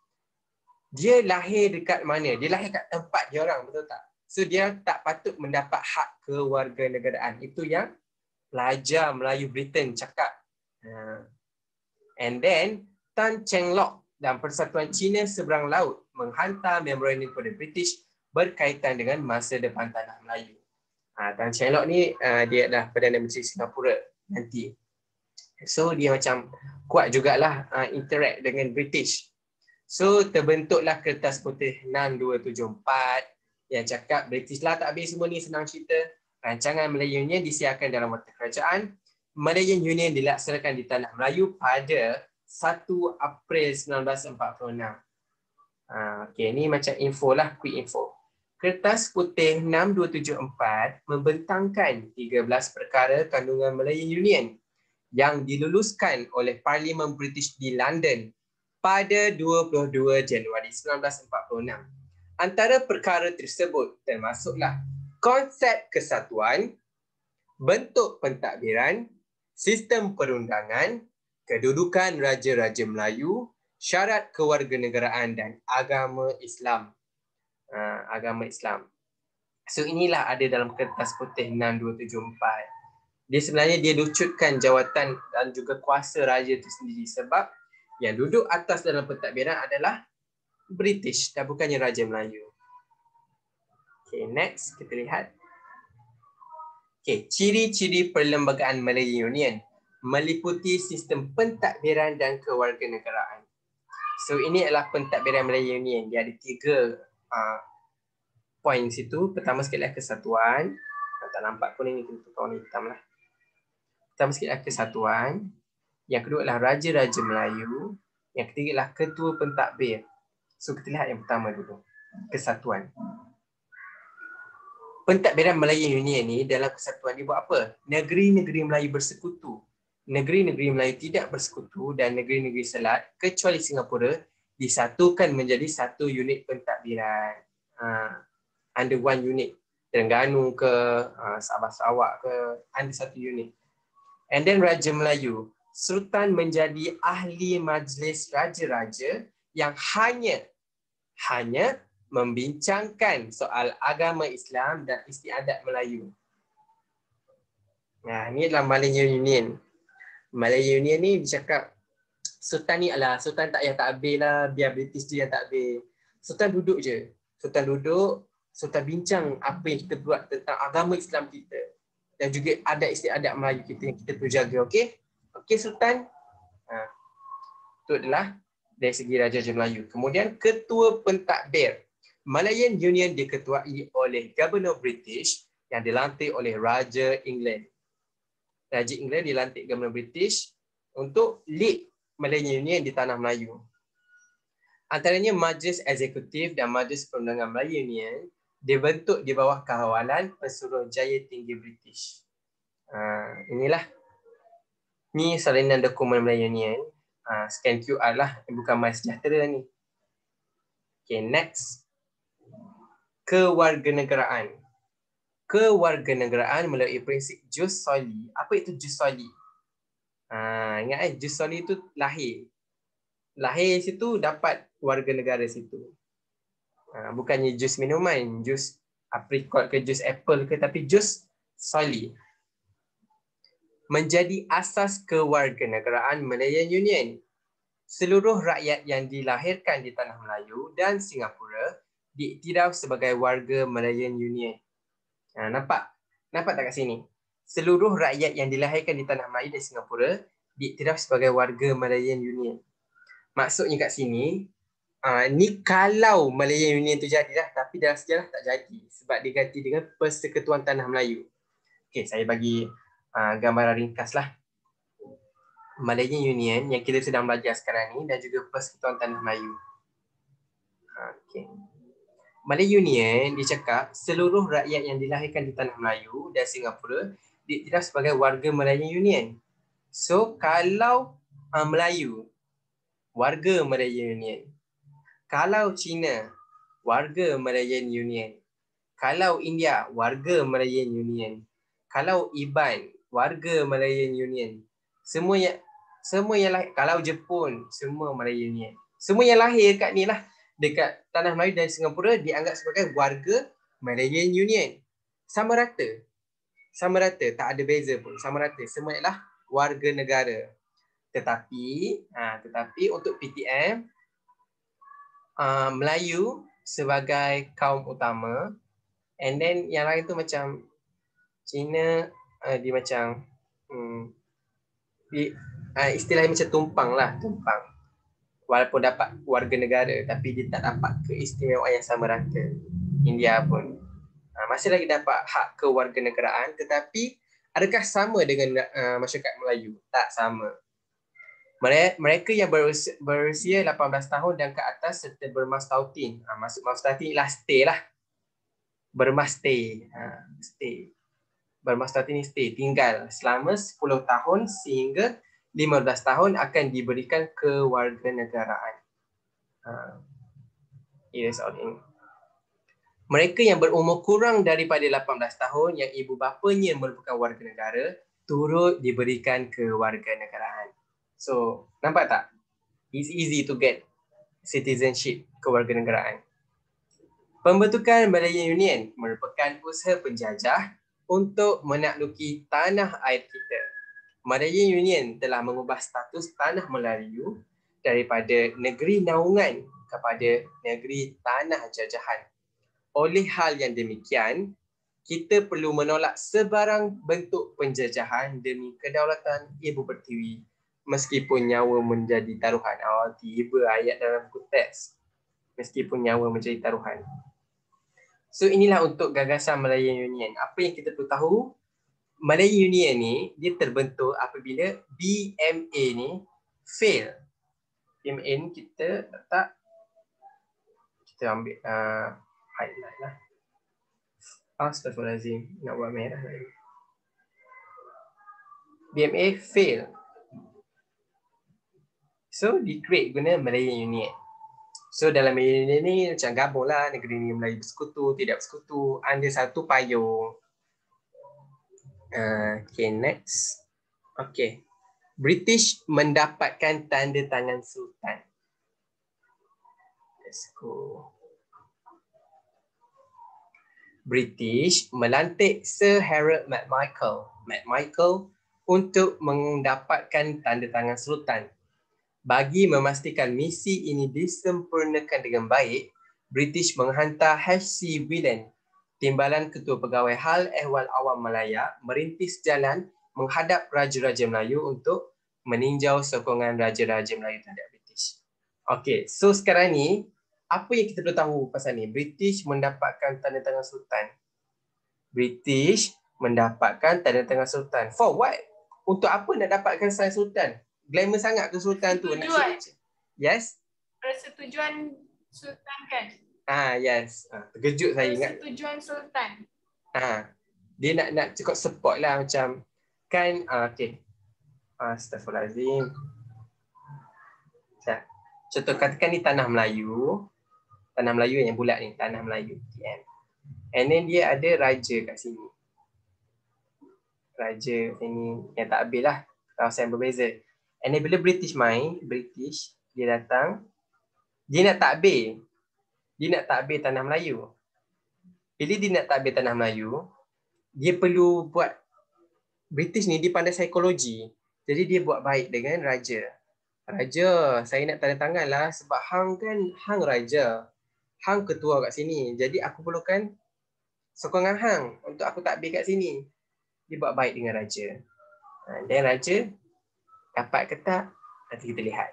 Dia lahir dekat mana? Dia lahir kat tempat dia orang, betul tak? So dia tak patut mendapat hak kewarganegaraan. Itu yang pelajar Melayu Britain cakap. Ha. And then Tan Cheng Lock dan Persatuan Cina Seberang Laut menghantar memorandum kepada British berkaitan dengan masa depan Tanah Melayu. Ha, Tan Cheng Lock ni uh, dia adalah Perdana Menteri Singapura nanti. So dia macam kuat jugalah uh, interact dengan British. So terbentuklah kertas putih enam dua tujuh empat yang cakap British lah tak habis semua ni, senang cerita. Rancangan Melayu Union disiarkan dalam Warta Kerajaan. Malayan Union dilaksanakan di Tanah Melayu pada satu April seribu sembilan ratus empat puluh enam. Ha, okay, ni macam info lah, quick info. Kertas putih enam dua tujuh empat membentangkan tiga belas perkara kandungan Malayan Union yang diluluskan oleh Parlimen British di London pada dua puluh dua Januari seribu sembilan ratus empat puluh enam. Antara perkara tersebut termasuklah konsep kesatuan, bentuk pentadbiran, sistem perundangan, kedudukan Raja-Raja Melayu, syarat kewarganegaraan dan agama Islam. Uh, agama Islam. So inilah ada dalam kertas putih enam dua tujuh empat. Dia sebenarnya dia lucutkan jawatan dan juga kuasa raja itu sendiri sebab yang duduk atas dalam pentadbiran adalah British dan bukannya Raja Melayu. Okay, next kita lihat. Okay, ciri-ciri perlembagaan Malayan Union meliputi sistem pentadbiran dan kewarganegaraan. So ini adalah pentadbiran Malayan Union. Dia ada tiga uh, poin situ. Pertama sekali adalah kesatuan. Tak nampak pun ini kita warna hitam lah. Pertama sekali adalah kesatuan. Yang kedua adalah Raja-Raja Melayu. Yang ketiga adalah Ketua Pentadbir. So kita lihat yang pertama dulu. Kesatuan. Pentadbiran Malayan Union ni dalam kesatuan dia buat apa? Negeri-negeri Melayu bersekutu. Negeri-negeri Melayu tidak bersekutu dan negeri-negeri selat kecuali Singapura disatukan menjadi satu unit pentadbiran. Uh, under one unit. Terengganu ke, uh, Sabah Sarawak ke, under satu unit. And then Raja Melayu. Sultan menjadi ahli majlis raja-raja yang hanya hanya membincangkan soal agama Islam dan istiadat Melayu. Nah, ni adalah Malayan Union. Malayan Union ni bercakap Sultan ni adalah Sultan tak payah takbir lah, biar British tu yang takbir. Sultan duduk je. Sultan duduk, Sultan bincang apa yang kita buat tentang agama Islam kita dan juga adat istiadat Melayu kita yang kita perlu jaga. Okey? Okey Sultan? Ha. Itu adalah dari segi Raja-Raja Melayu. Kemudian Ketua Pentadbir. Malayan Union diketuai oleh Governor British yang dilantik oleh Raja England. Raja England dilantik Governor British untuk lead Malayan Union di Tanah Melayu. Antaranya Majlis Eksekutif dan Majlis Perundangan Malayan Union dibentuk di bawah kawalan Pesuruhjaya Tinggi British. Ha, inilah ni salinan dokumen Malayan Union. Ha, scan Q R lah, bukan MySejahtera ni. Okay, next. Kewarganegaraan. Kewarganegaraan melalui prinsip jus soli. Apa itu jus soli? Ha, ingat eh, jus soli itu lahir. Lahir situ dapat warga negara situ. Ha, bukannya jus minuman, jus aprikot ke jus apple ke, tapi jus soli. Menjadi asas kewarganegaraan Malayan Union. Seluruh rakyat yang dilahirkan di Tanah Melayu dan Singapura diiktiraf sebagai warga Malayan Union. Ha, nampak? Nampak tak kat sini? Seluruh rakyat yang dilahirkan di Tanah Melayu dan Singapura diiktiraf sebagai warga Malayan Union. Maksudnya kat sini, uh, ni kalau Malayan Union tu jadilah, tapi dalam sejarah tak jadi sebab diganti dengan Persekutuan Tanah Melayu. Okey, saya bagi uh, gambaran ringkas lah. Malayan Union yang kita sedang belajar sekarang ni dan juga Persekutuan Tanah Melayu. Okey. Malayan Union dicakap seluruh rakyat yang dilahirkan di Tanah Melayu dan Singapura diiktiraf sebagai warga Malayan Union. So kalau uh, Melayu, warga Malayan Union. Kalau Cina, warga Malayan Union. Kalau India, warga Malayan Union. Kalau Iban, warga Malayan Union. Semua yang semua yang lahir, kalau Jepun, semua Malayan Union. Semua yang lahir kat ni lah, dekat Tanah Melayu dan Singapura dianggap sebagai warga Malayan Union. Sama rata. Sama rata, tak ada beza pun. Sama rata, semua ialah warga negara. Tetapi, ha, tetapi untuk P T M, uh, Melayu sebagai kaum utama, and then yang lain tu macam Cina, uh, dia macam hmm, di, uh, istilahnya macam tumpang lah, tumpang. Walaupun dapat warga negara, tapi dia tak dapat keistimewaan yang sama rata. India pun uh, masih lagi dapat hak kewarganegaraan, tetapi adakah sama dengan uh, masyarakat Melayu? Tak sama. Mereka yang berusia, berusia lapan belas tahun dan ke atas serta bermastautin. Ha, maksud mastautin ialah stay lah. Bermas stay. Ha, stay. Bermastautin ni stay. Tinggal selama sepuluh tahun sehingga lima belas tahun akan diberikan kewarganegaraan. Ha. It is all in. Mereka yang berumur kurang daripada lapan belas tahun yang ibu bapanya merupakan warga negara turut diberikan kewarganegaraan. So, nampak tak? It's easy to get citizenship, kewarganegaraan. Pembentukan Malayan Union merupakan usaha penjajah untuk menakluki tanah air kita. Malayan Union telah mengubah status tanah Melayu daripada negeri naungan kepada negeri tanah jajahan. Oleh hal yang demikian, kita perlu menolak sebarang bentuk penjajahan demi kedaulatan Ibu Pertiwi. Meskipun nyawa menjadi taruhan. Oh, tiba ayat dalam buku teks. Meskipun nyawa menjadi taruhan. So inilah untuk gagasan Malayan Union. Apa yang kita perlu tahu, Malayan Union ni dia terbentuk apabila B M A ni fail. B M A ni kita letak, kita ambil uh, highlight lah. Astaghfirullahaladzim, nak buat merah lagi. B M A fail. So, di-create guna Malayan Union. So, dalam Malayan Union ni macam gabung lah. Negeri ni Melayu bersekutu, tidak bersekutu. Ada satu payung. Uh, okay, next. Okay. British mendapatkan tanda tangan Sultan. Let's go. British melantik Sir Harold MacMichael, MacMichael untuk mendapatkan tanda tangan Sultan. Bagi memastikan misi ini disempurnakan dengan baik, British menghantar H C Whelan, Timbalan Ketua Pegawai Hal Ehwal Awam Malaya, merintis jalan menghadap Raja-Raja Melayu untuk meninjau sokongan Raja-Raja Melayu terhadap British. Okey, so sekarang ni, apa yang kita perlu tahu pasal ni? British mendapatkan tanda tangan Sultan. British mendapatkan tanda tangan Sultan. For what? Untuk apa nak dapatkan sign Sultan? Glamour sangat ke Sultan tu? Nak signature. Yes? Persetujuan Sultan kan? Ah, yes. Ah, terkejut saya ingat. Persetujuan Sultan. Ah, dia nak nak cukup support lah macam kan. Ah, okay. Astaghfirullahaladzim. Contoh katakan ni tanah Melayu. Tanah Melayu yang bulat ni, tanah Melayu T M. And then dia ada raja kat sini. Raja sini yang tak habis lah, kawasan yang berbeza. And then bila British main, British dia datang, dia nak takbir. Dia nak takbir tanah Melayu. Bila dia nak takbir tanah Melayu, dia perlu buat, British ni dia pandai psikologi. Jadi dia buat baik dengan raja. Raja, saya nak tanda tangan lah sebab hang kan, hang raja. Hang ketua kat sini. Jadi aku perlukan sokongan hang untuk aku takbir kat sini. Dia buat baik dengan raja. Dan raja dapat ke tak? Nanti kita lihat.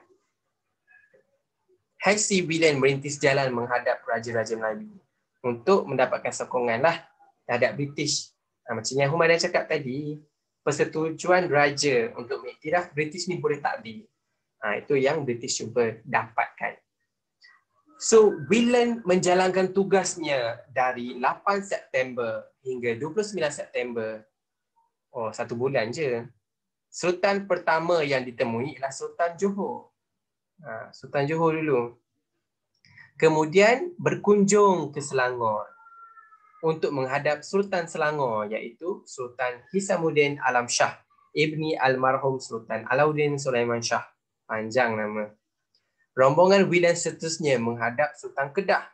H C Whelan merintis jalan menghadap Raja-Raja Melayu untuk mendapatkan sokongan lah terhadap British. Ha, macam yang Humar dah cakap tadi, persetujuan raja untuk mengiktiraf British ni boleh takbir. Ha, itu yang British cuba dapatkan. So, Whelan menjalankan tugasnya dari lapan September hingga dua puluh sembilan September. Oh, satu bulan je. Sultan pertama yang ditemui ialah Sultan Johor. Ha, Sultan Johor dulu. Kemudian berkunjung ke Selangor untuk menghadap Sultan Selangor iaitu Sultan Hisamuddin Alam Shah ibni almarhum Sultan Alauddin Sulaiman Shah. Panjang nama. Rombongan Whelan seterusnya menghadap Sultan Kedah.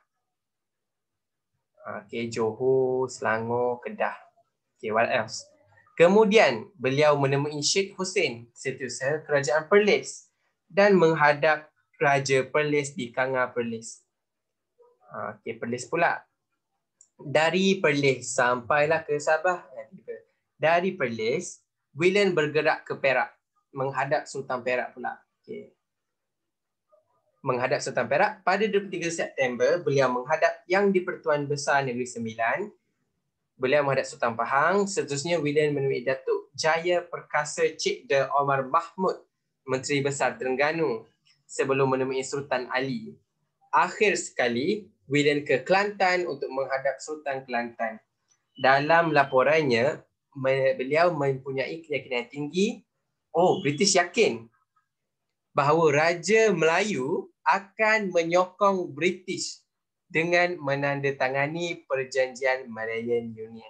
Okey, Johor, Selangor, Kedah. Okey, what else? Kemudian beliau menemui Sheikh Hussein, Setiausaha Kerajaan Perlis dan menghadap Raja Perlis di Kanga Perlis. Okey, Perlis pula. Dari Perlis sampailah ke Sabah. Dari Perlis, Whelan bergerak ke Perak, menghadap Sultan Perak pula. Okey. Menghadap Sultan Perak pada dua puluh tiga September, beliau menghadap Yang di-Pertuan Besar Negeri Sembilan. Beliau menghadap Sultan Pahang. Seterusnya Whelan menemui Datuk Jaya Perkasa Cik De Omar Mahmud, Menteri Besar Terengganu, sebelum menemui Sultan Ali. Akhir sekali, Whelan ke Kelantan untuk menghadap Sultan Kelantan. Dalam laporannya, beliau mempunyai keyakinan tinggi, oh, British yakin bahawa Raja Melayu akan menyokong British dengan menandatangani perjanjian Malayan Union.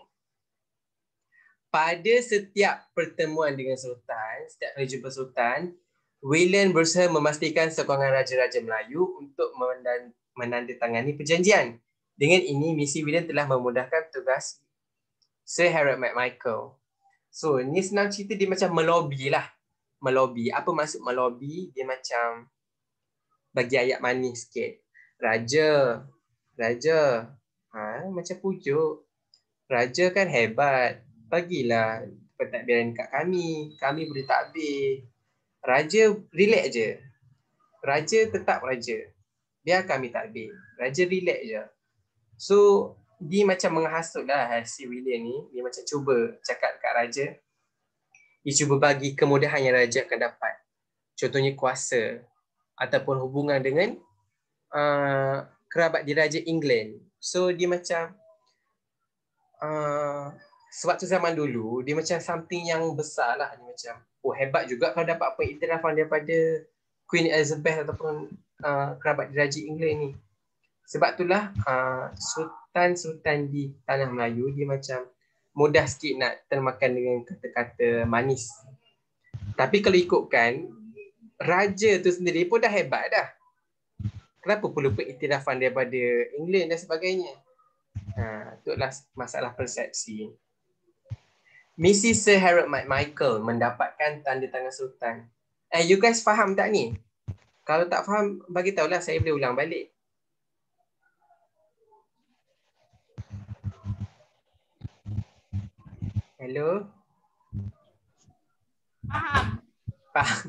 Pada setiap pertemuan dengan Sultan, setiap kali jumpa Sultan, Whelan berusaha memastikan sokongan Raja-Raja Melayu untuk menandatangani perjanjian. Dengan ini, misi Whelan telah memudahkan tugas Sir Harold MacMichael. So, ni senang cerita dia macam melobi lah. Melobi. Apa maksud melobi? Dia macam bagi ayat manis sikit. Raja, Raja, ha, macam pujuk. Raja kan hebat. Bagilah pentadbiran kat kami. Kami boleh takbir. Raja relax je. Raja tetap raja. Biar kami takbir. Raja relax je. So, dia macam menghasut lah si Whelan ni. Dia macam cuba cakap kat raja. Dia cuba bagi kemudahan yang raja akan dapat. Contohnya kuasa. Ataupun hubungan dengan uh, kerabat diraja England. So dia macam uh, sebab tu zaman dulu dia macam something yang besar lah. Dia macam oh hebat juga kalau dapat pengiktirafan daripada Queen Elizabeth ataupun uh, kerabat diraja England ni. Sebab itulah uh, sultan-sultan di tanah Melayu dia macam mudah sikit nak termakan dengan kata-kata manis. Tapi kalau ikutkan raja tu sendiri pun dah hebat dah. kenapa perlu pengiktirafan daripada England dan sebagainya? Ha, itulah masalah persepsi. Misi Sir Harold McMichael mendapatkan tanda tangan Sultan. Eh, you guys faham tak ni? Kalau tak faham, bagi tahulah, saya boleh ulang balik. Hello? Faham. Faham.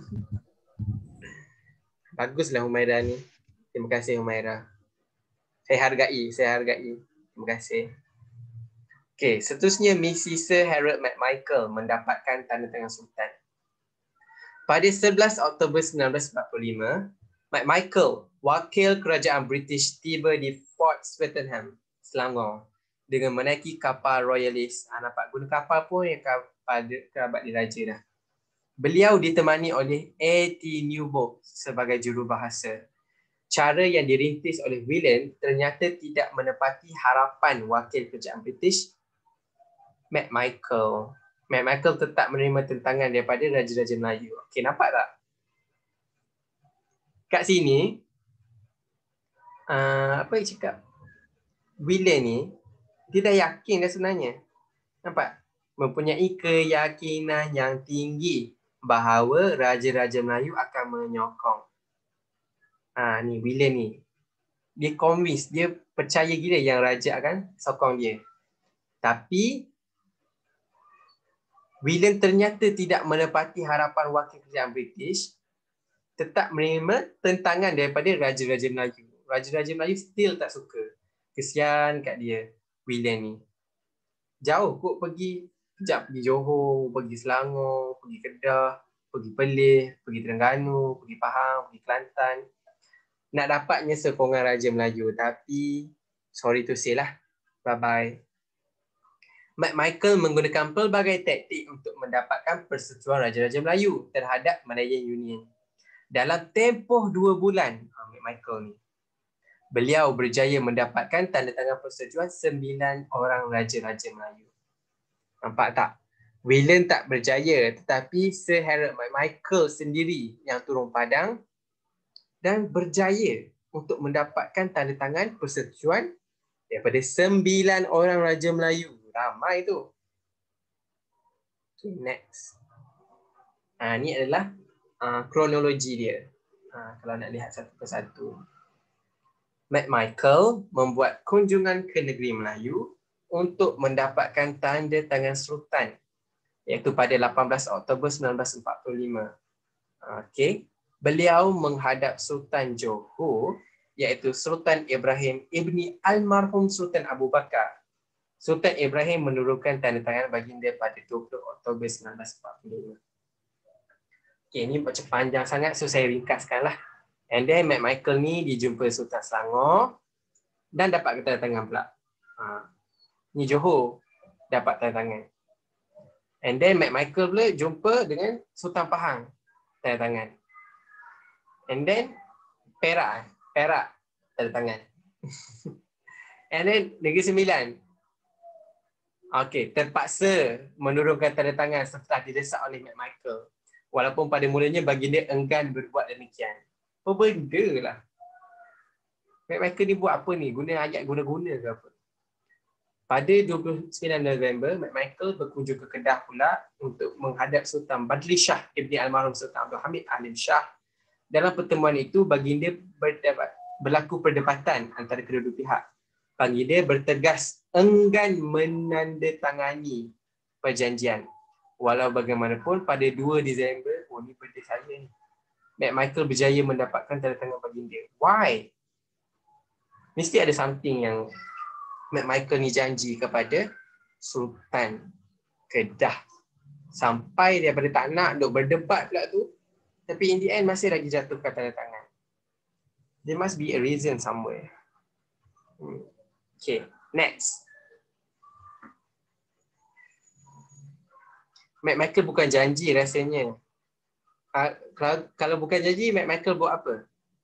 Baguslah Humaira ni. Terima kasih Humaira. Saya hargai, saya hargai. Terima kasih. Okey, seterusnya misi Sir Harold McMichael mendapatkan tanda tangan Sultan. Pada sebelas Oktober sembilan belas empat puluh lima, McMichael, wakil kerajaan British, tiba di Fort Swettenham, Selangor dengan menaiki kapal Royalist. Ah, nampak guna kapal pun yang kapal kerabat diraja dah. Beliau ditemani oleh A T Newbold sebagai jurubahasa. Cara yang dirintis oleh William ternyata tidak menepati harapan wakil kerajaan British, McMichael. McMichael tetap menerima tentangan daripada Raja-Raja Melayu. Okey, nampak tak? Kat sini, uh, apa yang cakap? William ni, dia dah yakin dah sebenarnya. Nampak? Mempunyai keyakinan yang tinggi bahawa Raja-Raja Melayu akan menyokong. Ah, ni William ni. Dia convince, dia percaya gila yang Raja akan sokong dia. Tapi, William ternyata tidak menepati harapan wakil kerajaan British, tetap menerima tentangan daripada Raja-Raja Melayu. Raja-Raja Melayu still tak suka. Kesian kat dia, William ni. Jauh kot pergi, sekejap pergi Johor, pergi Selangor, pergi Kedah, pergi Perlis, pergi Terengganu, pergi Pahang, pergi Kelantan. Nak dapatnya sokongan Raja Melayu, tapi sorry to say lah, bye-bye. McMichael menggunakan pelbagai taktik untuk mendapatkan persetujuan Raja-Raja Melayu terhadap Malayan Union. Dalam tempoh dua bulan, McMichael ni, beliau berjaya mendapatkan tanda tangan persetujuan sembilan orang Raja-Raja Melayu. Nampak tak? William tak berjaya, tetapi Sir Harold McMichael sendiri yang turun padang dan berjaya untuk mendapatkan tanda tangan persetujuan daripada sembilan orang Raja Melayu. Ramai tu. Okay, next. Ha, ni adalah uh, kronologi dia. Ha, kalau nak lihat satu persatu. McMichael membuat kunjungan ke negeri Melayu untuk mendapatkan tanda tangan Sultan, iaitu pada lapan belas Oktober sembilan belas empat puluh lima. Okey. Beliau menghadap Sultan Johor, iaitu Sultan Ibrahim ibni almarhum Sultan Abu Bakar. Sultan Ibrahim menurunkan tanda tangan baginda pada dua puluh Oktober sembilan belas empat puluh lima. Okay, ini macam panjang sangat, so saya ringkaskan lah. And then McMichael ni dijumpa Sultan Selangor dan dapat tanda tangan pula. Ha. Ni Johor dapat tanda tangan. And then McMichael pula jumpa dengan Sultan Pahang, tanda tangan. And then Perak, Perak tanda tangan. And then Negeri Sembilan. Okey, terpaksa menurunkan tanda tangan setelah didesak oleh McMichael. Walaupun pada mulanya baginda enggan berbuat demikian. Apa benda lah. McMichael ni buat apa ni? Guna ayat guna-guna ke apa? Pada dua puluh sembilan November, McMichael berkunjung ke Kedah pula untuk menghadap Sultan Badli Shah ibni almarhum Sultan Abdul Hamid Alim Shah. Dalam pertemuan itu, baginda berdebat, berlaku perdebatan antara kedua-dua pihak. Baginda bertegas enggan menandatangani perjanjian. Walau bagaimanapun pada dua Disember, oh ni birthday saya ni, McMichael berjaya mendapatkan tanda tangan baginda. Why? Mesti ada something yang McMichael ni janji kepada Sultan Kedah. Sampai daripada tak nak duk berdebat pula tu, tapi in the end masih lagi jatuhkan tanda tangan. There must be a reason somewhere. Hmm. Okay, next. McMichael bukan janji rasanya. Uh, kalau, kalau bukan janji, McMichael buat apa?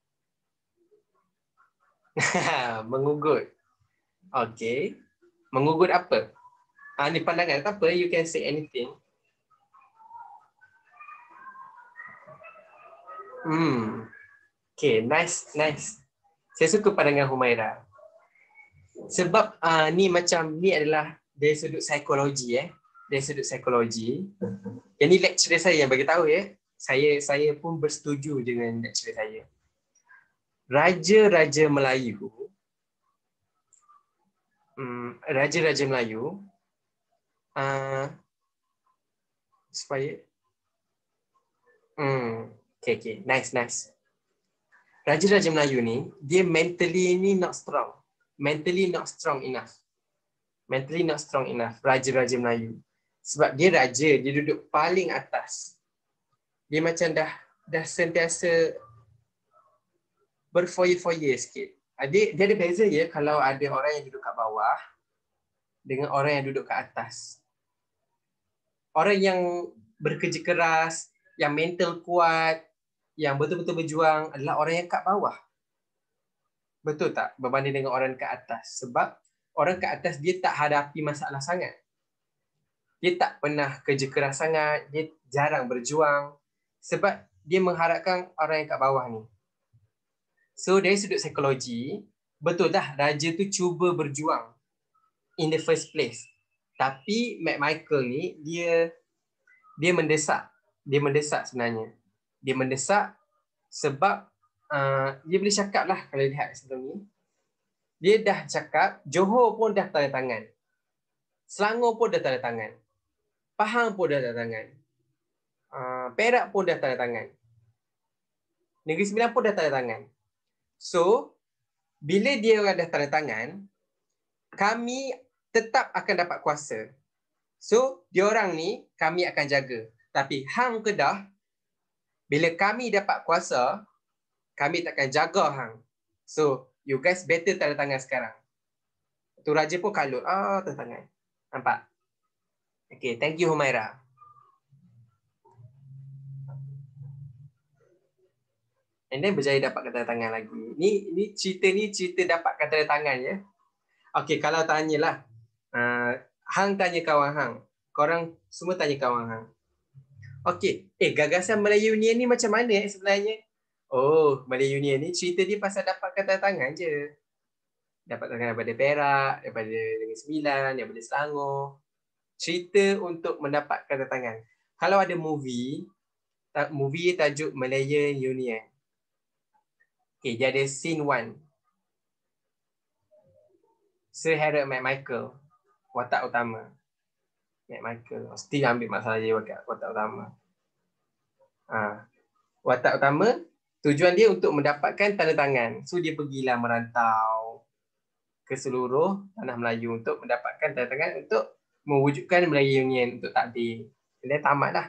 Mengugut. Okay. Mengugut apa? Ah, ni pandangan tak apa, you can say anything. Hmm. Okay, nice, nice. Saya suka pandangan Humaira. Sebab uh, ni macam ni adalah dari sudut psikologi eh. Dari sudut psikologi. Yang ni lecturer saya yang bagi tahu ya. Saya saya pun bersetuju dengan lecturer saya. Raja-raja Melayu um, Raja-raja Melayu uh, supaya hmm okay, okay. Nice, nice. Raja-raja Melayu ni dia mentally ni not strong. Mentally not strong enough. Mentally not strong enough. Raja-raja Melayu. Sebab dia raja, dia duduk paling atas. Dia macam dah dah sentiasa berfoya-foya sikit. Dia, dia ada beza ya kalau ada orang yang duduk kat bawah dengan orang yang duduk kat atas. Orang yang bekerja keras, yang mental kuat, yang betul-betul berjuang adalah orang yang kat bawah. Betul tak? Berbanding dengan orang kat atas. Sebab orang kat atas dia tak hadapi masalah sangat. Dia tak pernah kerja keras sangat, dia jarang berjuang. Sebab dia mengharapkan orang yang kat bawah ni. So dari sudut psikologi, betul dah raja tu cuba berjuang in the first place. Tapi Matt Michael ni dia dia mendesak. Dia mendesak sebenarnya. Dia mendesak sebab uh, dia boleh cakap lah kalau lihat sebelum ni. Dia dah cakap, Johor pun dah tanda tangan. Selangor pun dah tanda tangan. Pahang pun dah tanda tangan. Uh, Perak pun dah tanda tangan. Negeri Sembilan pun dah tanda tangan. So, bila dia orang dah tanda tangan, kami tetap akan dapat kuasa. So, diorang ni kami akan jaga. Tapi hang Kedah, bila kami dapat kuasa, kami takkan jaga hang. So, you guys better tanda tangan sekarang. Tu raja pun kalut. Ah, tanda tangan. Nampak? Okay, thank you Humaira. And then berjaya dapatkan tanda tangan lagi. Ni ni cerita ni cerita dapatkan tanda tangan ya. Okay, kalau tanyalah. Uh, hang tanya kawan hang. Korang semua tanya kawan hang. Okay, eh gagasan Malay Union ni macam mana eh sebenarnya? Oh, Malay Union ni cerita dia pasal dapatkan tanda tangan je. Dapat tanda tangan daripada Perak, daripada Negeri Sembilan, daripada Selangor. Cerita untuk mendapatkan tanda tangan. Kalau ada movie, movie tajuk Malayan Union. Okay, dia ada scene one. Sir Harold McMichael, watak utama. McMichael, mesti ambil masalah dia watak, watak utama. Ha. Watak utama, tujuan dia untuk mendapatkan tanda tangan. So dia pergilah merantau ke seluruh tanah Melayu untuk mendapatkan tanda tangan untuk mewujudkan Malayan Union untuk takdir. Dia tamat dah.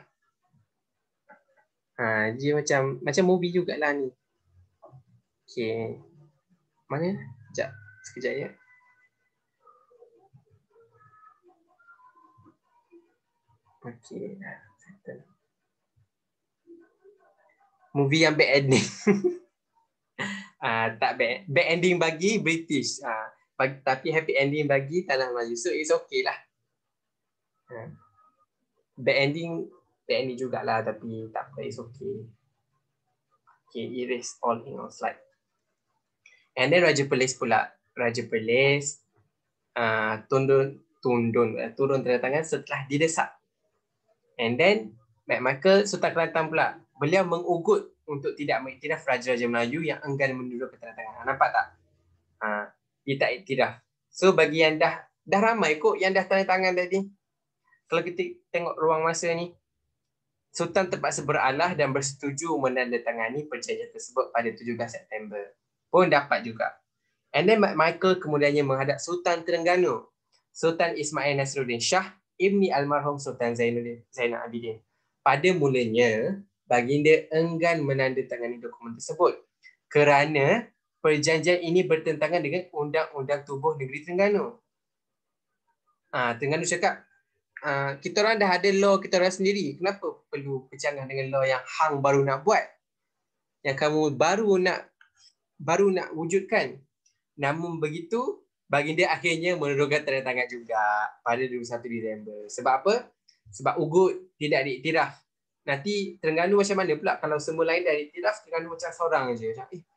Ha, dia macam macam movie jugalah ni. Okay. Mana? Sekejap. Sekejap ya. Okay. Settle. Movie yang bad ending. ah, tak bad. Bad ending bagi British. Ah, bagi, tapi happy ending bagi Tanah Melayu. So it's okay lah. Ah. Bad ending, bad ending jugalah tapi tak apa, it's okay. Okay, erase all in on slide. And then Raja Perlis pula. Raja Perlis uh, tundun, tundun, uh, turun tanda tangan setelah didesak. And then McMichael Sultan Kelantan pula. Beliau mengugut untuk tidak mengiktiraf Raja-Raja Melayu yang enggan menundukkan tanda tangan. Nampak tak? Uh, dia tak iktiraf. So bagi yang dah dah ramai kot yang dah tanda tangan tadi. Kalau kita tengok ruang masa ni, Sultan terpaksa beralah dan bersetuju menandatangani perjanjian tersebut pada tujuh belas September. Pun dapat juga. And then McMichael kemudiannya menghadap Sultan Terengganu, Sultan Ismail Nasruddin Shah, Ibni almarhum Sultan Zainuddin Zainal Abidin. Pada mulanya, baginda enggan menandatangani dokumen tersebut kerana perjanjian ini bertentangan dengan Undang-Undang Tubuh Negeri Terengganu. Ah, Terengganu cakap, ah, kita orang dah ada law kita orang sendiri. Kenapa perlu bercanggah dengan law yang hang baru nak buat? Yang kamu baru nak baru nak wujudkan. Namun begitu, baginda akhirnya menurunkan tanda tangan juga pada dua puluh satu Disember. Sebab apa? Sebab ugut tidak diiktiraf. Nanti Terengganu macam mana pula kalau semua lain dah diiktiraf, Terengganu macam seorang je. Eh,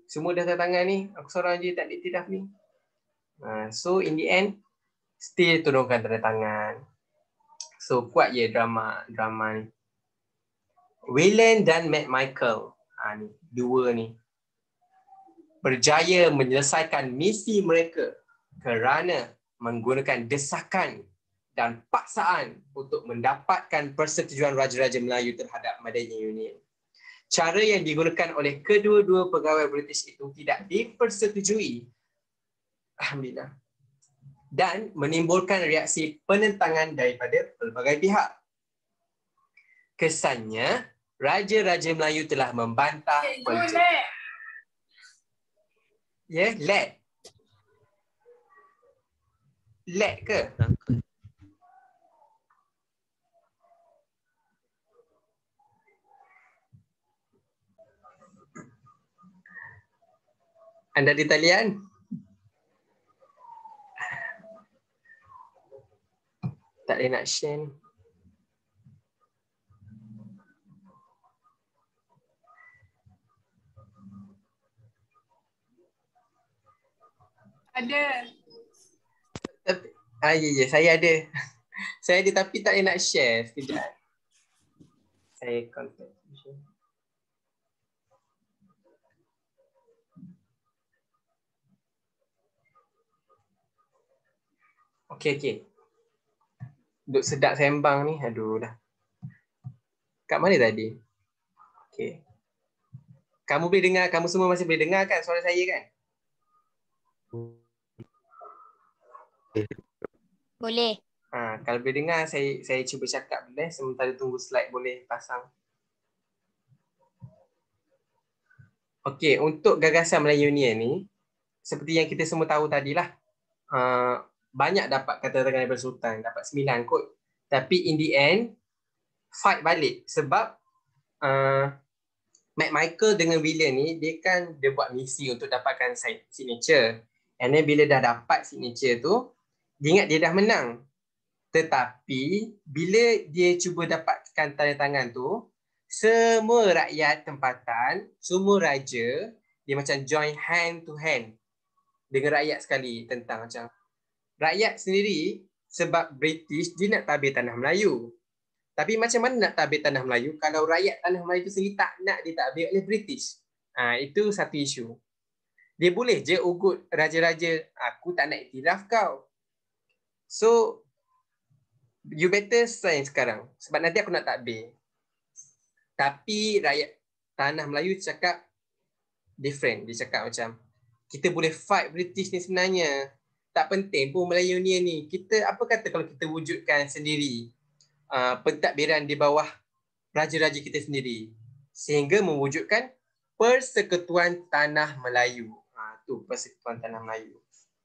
Semua dah tanda tangan ni. Aku seorang je tak iktiraf ni. Uh, so in the end, still turunkan tanda tangan. So kuat je drama drama ni. Wayland dan McMichael. Ha, ni, dua ni. Berjaya menyelesaikan misi mereka kerana menggunakan desakan dan paksaan untuk mendapatkan persetujuan Raja-Raja Melayu terhadap Madanya Union. Cara yang digunakan oleh kedua-dua pegawai British itu tidak dipersetujui. Alhamdulillah. Dan menimbulkan reaksi penentangan daripada pelbagai pihak. Kesannya, Raja-Raja Melayu telah membantah perjanjian. Ya, yeah, lag. Lag ke? Sangkut. Anda di talian? Tak boleh nak share ni. Ada. Tapi, ah, ya, ya, saya ada. Saya ada tapi tak boleh nak share. Sekejap. Saya contact. Okey, okey. Duk sedap sembang ni. Aduh dah. Kat mana tadi? Okey. Kamu boleh dengar, kamu semua masih boleh dengar kan suara saya kan? Boleh. Ha, kalau boleh dengar, saya saya cuba cakap dulu eh. Sementara tunggu slide boleh pasang. Okey, untuk gagasan Melayu Union ni, seperti yang kita semua tahu tadilah, uh, banyak dapat kata tangan daripada Sultan, dapat sembilan kot. Tapi in the end, fight balik sebab uh, McMichael dengan William ni, dia kan dia buat misi untuk dapatkan signature. And then bila dah dapat signature tu, dia ingat dia dah menang. Tetapi bila dia cuba dapatkan tanda tangan tu, semua rakyat tempatan, semua raja, dia macam join hand to hand dengan rakyat sekali tentang macam rakyat sendiri sebab British dia nak tabir tanah Melayu. Tapi macam mana nak tabir tanah Melayu kalau rakyat tanah Melayu tu sendiri tak nak ditabir oleh British? Ha, itu satu isu. Dia boleh je ugut raja-raja, aku tak nak iktiraf kau. So, you better sign sekarang sebab nanti aku nak takbir. Tapi rakyat tanah Melayu cakap different. Dia cakap macam, kita boleh fight British ni sebenarnya. Tak penting pun Melayu Union ni. Kita, apa kata kalau kita wujudkan sendiri uh, pentadbiran di bawah raja-raja kita sendiri. Sehingga mewujudkan Persekutuan Tanah Melayu. Ha, tu Persekutuan Tanah Melayu.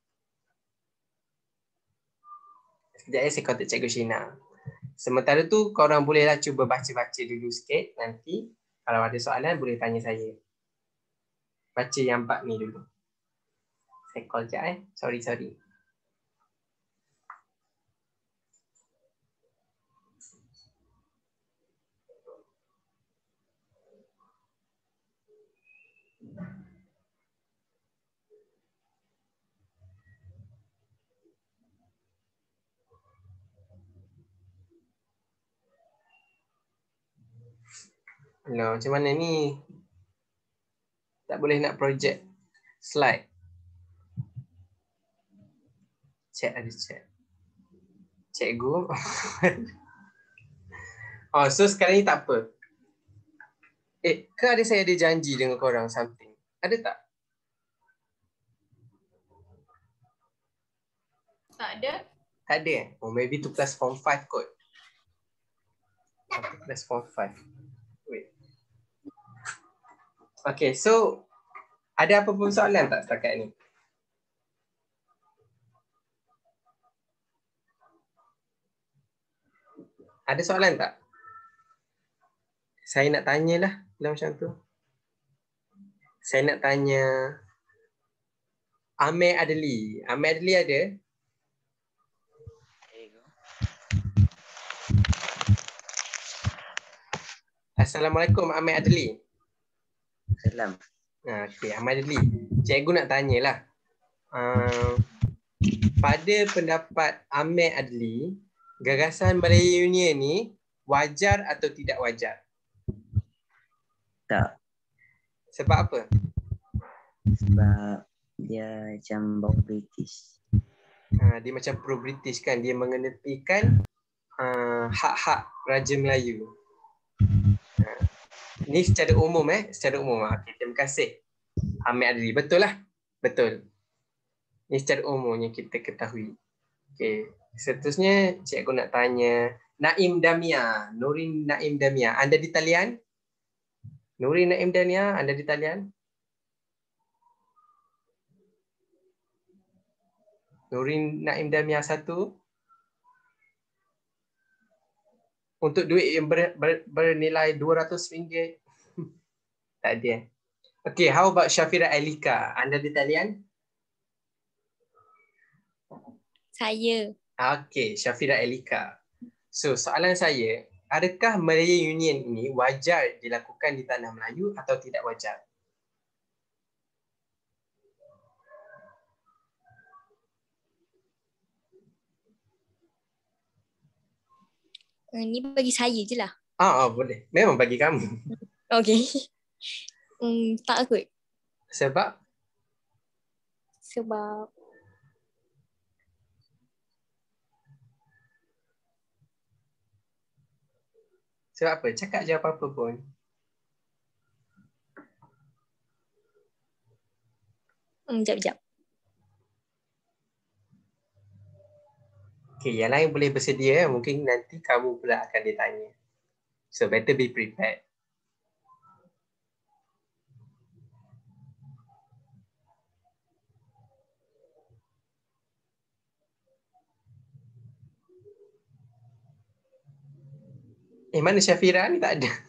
Sekejap ya, saya kontak Cikgu Shina. Sementara tu korang bolehlah cuba baca-baca dulu sikit. Nanti kalau ada soalan boleh tanya saya. Baca yang empat ni dulu. Saya call sekejap eh. Sorry, sorry. No, macam mana ni? Tak boleh nak project slide. Chat ada chat. Cikgu. Oh, so sekarang ni tak apa. Eh, ke ada saya ada janji dengan korang something? Ada tak? Tak ada. Tak ada eh? Oh, maybe tu plus form five kot. Okay, plus form five. Wait. Okay, so ada apa pun soalan tak setakat ni? Ada soalan tak? Saya nak tanyalah kalau macam tu. Saya nak tanya Amir Adli. Amir Adli ada? Assalamualaikum Amir Adli. Salam. Ha, okay, Ahmad Adli. Cikgu nak tanyalah. Uh, pada pendapat Ahmad Adli, gagasan Malaya Union ni wajar atau tidak wajar? Tak. Sebab apa? Sebab dia macam bau British. Ha, dia macam pro-British kan. Dia mengenepikan uh, hak-hak Raja Melayu. Ha. Ni secara umum eh. Secara umum. Okay, terima kasih Ahmad Adli. Betul lah. Betul. Ini secara umum yang kita ketahui. Okay. Seterusnya, cikgu nak tanya Naim Damia. Nurin Naim Damia. Anda di talian? Nurin Naim Damia, anda di talian? Nurin Naim Damia satu. Untuk duit yang ber, ber, bernilai dua ratus ringgit. Tak ada. Okay, how about Syafira Elika? Anda di talian? Saya. Okay, Syafira Elika. So, soalan saya, adakah Malaya Union ini wajar dilakukan di Tanah Melayu atau tidak wajar? Uh, ni bagi saya je lah. Ah, oh, boleh. Memang bagi kamu. Okay. Hmm, tak kot. Sebab? Sebab Sebab apa? Cakap je apa-apa pun. hmm, jap jap. Okay, yang lain boleh bersedia. Mungkin nanti kamu pula akan ditanya. So, better be prepared. Eh, mana Syafira ni? Tak ada.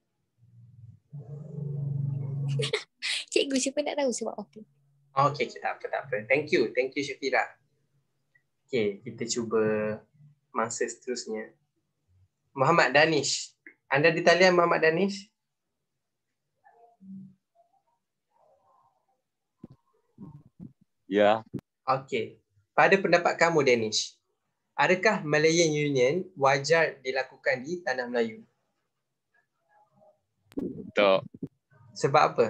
Cikgu siapa nak tahu sebab apa. Oh, okay, tak apa, tak apa. Thank you. Thank you, Syafira. Okay, kita cuba masa seterusnya. Muhammad Danish. Anda di talian, Muhammad Danish? Ya. Okay. Pada pendapat kamu, Danish, adakah Malayan Union wajar dilakukan di Tanah Melayu? Tak. Sebab apa?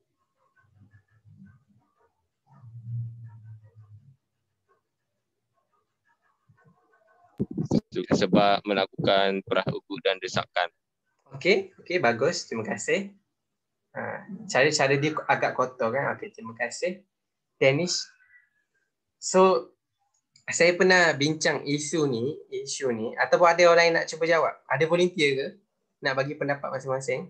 Sebab melakukan perah ugut dan desakan. Okey, okey, bagus. Terima kasih. Ha, cara-cara dia agak kotor kan? Okey, terima kasih. Danish. So, saya pernah bincang isu ni, isu ni, ataupun ada orang yang nak cuba jawab? Ada volunteer ke? Nak bagi pendapat masing-masing?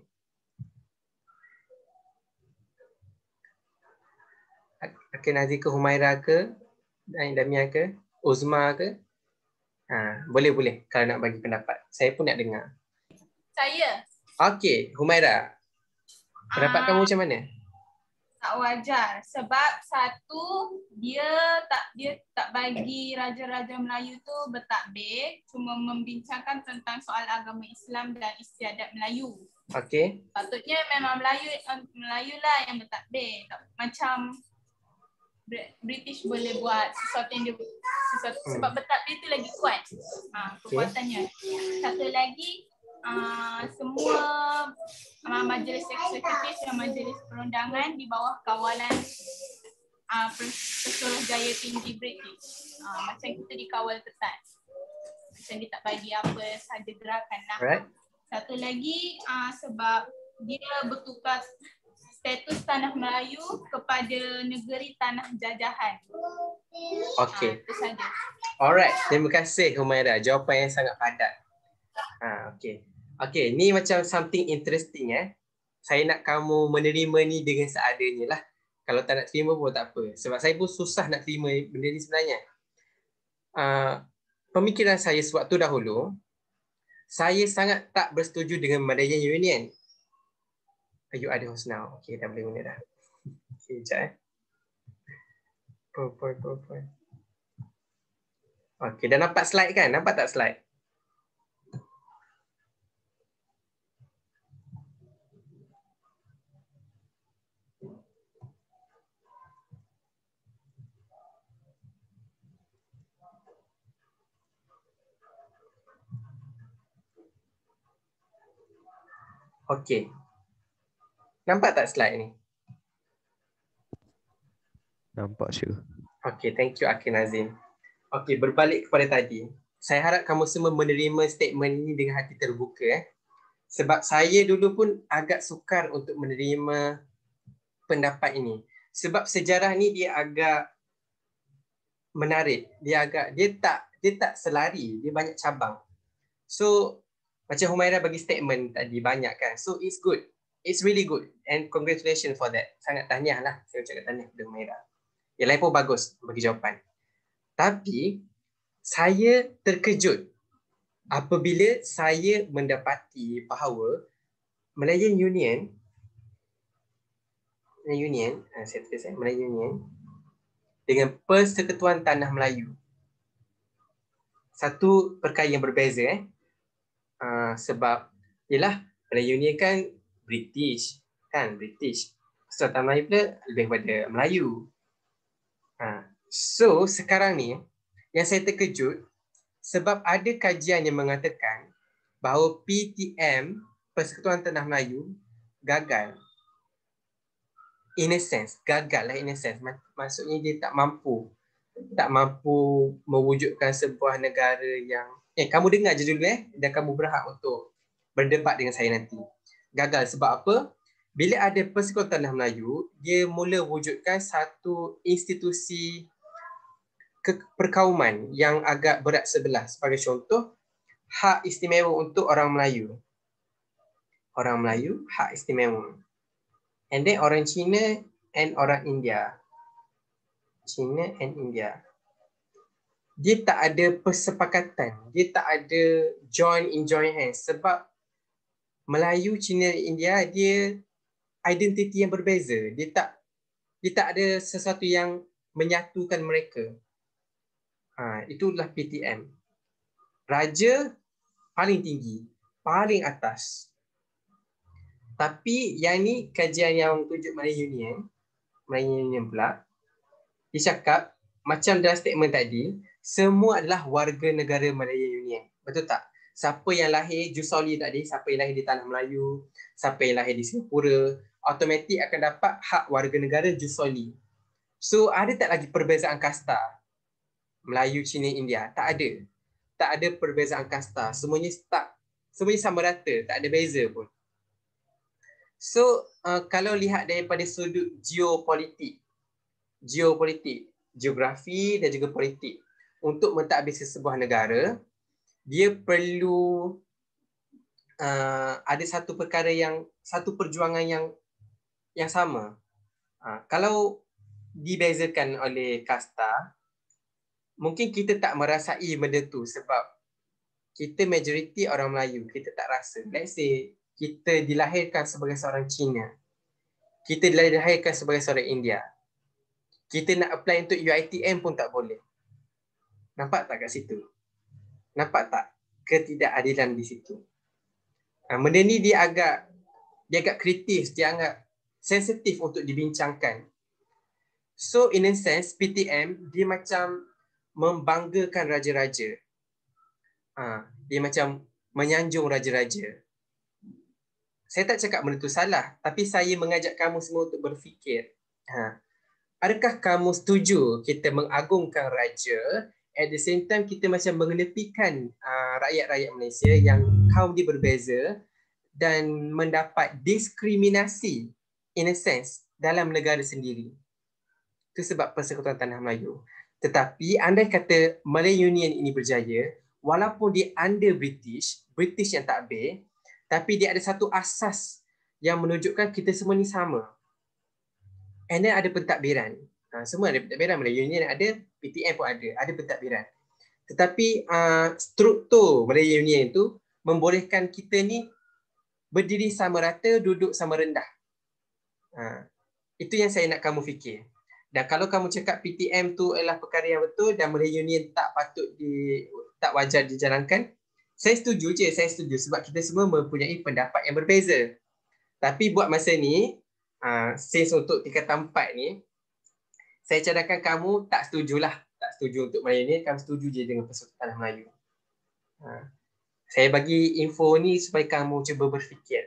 Akan Nazika Humaira ke? Naim Damia ke? Uzma ke? Ha, boleh-boleh kalau nak bagi pendapat. Saya pun nak dengar. Saya. Okey, Humaira. Pendapat uh, kamu macam mana? Tak wajar sebab satu dia tak dia tak bagi raja-raja Melayu tu bertakbir, cuma membincangkan tentang soal agama Islam dan istiadat Melayu. Okey. Patutnya memang Melayu Melayu lah yang bertakbir. Macam British boleh buat sesuatu yang dia sesuatu, hmm. sebab bertakbir tu lagi kuat. Ha, kekuatannya. Okay. Satu lagi Uh, semua uh, majlis eksekutif dan majlis perundangan di bawah kawalan uh, Pesuruhjaya Tinggi British. Uh, macam kita dikawal ketat. Macam dia tak bagi apa sahaja gerakan lah. Right. Satu lagi uh, sebab dia bertukar status Tanah Melayu kepada negeri Tanah Jajahan. Okey. Uh, itu saja. Alright, terima kasih Humaira. Jawapan yang sangat padat. Ha, okey. Okey, ni macam something interesting eh. Saya nak kamu menerima ni dengan seadanya lah. Kalau tak nak terima pun tak apa. Sebab saya pun susah nak terima benda ni sebenarnya. Uh, pemikiran saya sewaktu dahulu, saya sangat tak bersetuju dengan Malayan Union. Ayuh ada Husna. Okey, dah boleh guna dah. Okey, sekejap eh. Poin, poin, poin. Okey, dah nampak slide kan? Nampak tak slide? Okey. Nampak tak slide ni? Nampak Syul. Okey, thank you Akil Nazim. Okey, berbalik kepada tadi. Saya harap kamu semua menerima statement ini dengan hati terbuka. Eh. Sebab saya dulu pun agak sukar untuk menerima pendapat ini. Sebab sejarah ni dia agak menarik. Dia agak, dia tak dia tak selari. Dia banyak cabang. So, macam Humaira bagi statement tadi banyak kan. So, it's good. It's really good. And congratulations for that. Sangat tahniah lah. Saya ucapkan tahniah kepada Humaira. Yang lain pun bagus bagi jawapan. Tapi, saya terkejut apabila saya mendapati bahawa Malayan Union Malayan Union, saya tulis eh, Malayan Union dengan Persekutuan Tanah Melayu. Satu perkara yang berbeza eh. Uh, sebab yalah Malayan Union kan British, kan British. Persekutuan Tanah Melayu pula lebih kepada Melayu. Uh, so sekarang ni yang saya terkejut sebab ada kajian yang mengatakan bahawa P T M, Persekutuan Tanah Melayu, gagal. In a sense, gagal lah in a sense. Maksudnya dia tak mampu. Tak mampu mewujudkan sebuah negara yang... Eh, kamu dengar je dulu eh. Dan kamu berhak untuk berdebat dengan saya nanti. Gagal sebab apa? Bila ada Persekutuan Tanah Melayu, dia mula wujudkan satu institusi ke perkauman yang agak berat sebelah. Sebagai contoh, hak istimewa untuk orang Melayu. Orang Melayu, hak istimewa. And then orang Cina and orang India. Cina and India. Dia tak ada persepakatan. Dia tak ada join in join hands. Sebab Melayu, Cina dan India, dia identiti yang berbeza. Dia tak dia tak ada sesuatu yang menyatukan mereka. Ha, itulah P T M. Raja paling tinggi, paling atas. Tapi yang ni kajian yang tunjuk Malayan Union, Malayan Union pula, dia cakap macam dalam statement tadi, semua adalah warga negara Malayan Union. Betul tak? Siapa yang lahir Jusoli tadi, siapa yang lahir di Tanah Melayu, siapa yang lahir di Singapura, automatik akan dapat hak warga negara Jusoli. So ada tak lagi perbezaan kasta? Melayu, Cina, India? Tak ada. Tak ada perbezaan kasta. Semuanya tak, semuanya sama rata, tak ada beza pun. So uh, kalau lihat daripada sudut geopolitik, geopolitik, geografi dan juga politik, untuk mentadbir sebuah negara, dia perlu uh, ada satu perkara yang, satu perjuangan yang yang sama. Uh, kalau dibezakan oleh kasta, mungkin kita tak merasai benda tu sebab kita majoriti orang Melayu, kita tak rasa. Let's say kita dilahirkan sebagai seorang Cina, kita dilahirkan sebagai seorang India, kita nak apply untuk U I T M pun tak boleh. Nampak tak kat situ? Nampak tak ketidakadilan di situ? Ha, benda ni dia agak dia agak kritis, dia agak sensitif untuk dibincangkan. So in a sense, P T M dia macam membanggakan raja-raja. Ha, dia macam menyanjung raja-raja. Saya tak cakap benda tu salah, tapi saya mengajak kamu semua untuk berfikir. Ha, adakah kamu setuju kita mengagungkan raja, at the same time kita macam mengenepikan uh, rakyat-rakyat Malaysia yang kaum dia berbeza dan mendapat diskriminasi in a sense dalam negara sendiri. Itu sebab Persekutuan Tanah Melayu. Tetapi andai kata Malayan Union ini berjaya, walaupun dia under British, British yang takbir, tapi dia ada satu asas yang menunjukkan kita semua ni sama. And then ada pentadbiran. Ha, semua ada pentadbiran. Malayan Union ada, P T M pun ada, ada pentadbiran. Tetapi uh, struktur Malayan Union itu membolehkan kita ni berdiri sama rata, duduk sama rendah. Ha, itu yang saya nak kamu fikir. Dan kalau kamu cakap P T M tu adalah perkara yang betul dan Malayan Union tak patut di, tak wajar dijalankan, saya setuju je, saya setuju sebab kita semua mempunyai pendapat yang berbeza. Tapi buat masa ni, uh, since untuk tingkatan empat ni, saya cadangkan kamu tak setujulah. Tak setuju untuk Malayan Union, kamu setuju je dengan Persekutuan Tanah Melayu. Uh, saya bagi info ni supaya kamu cuba berfikir.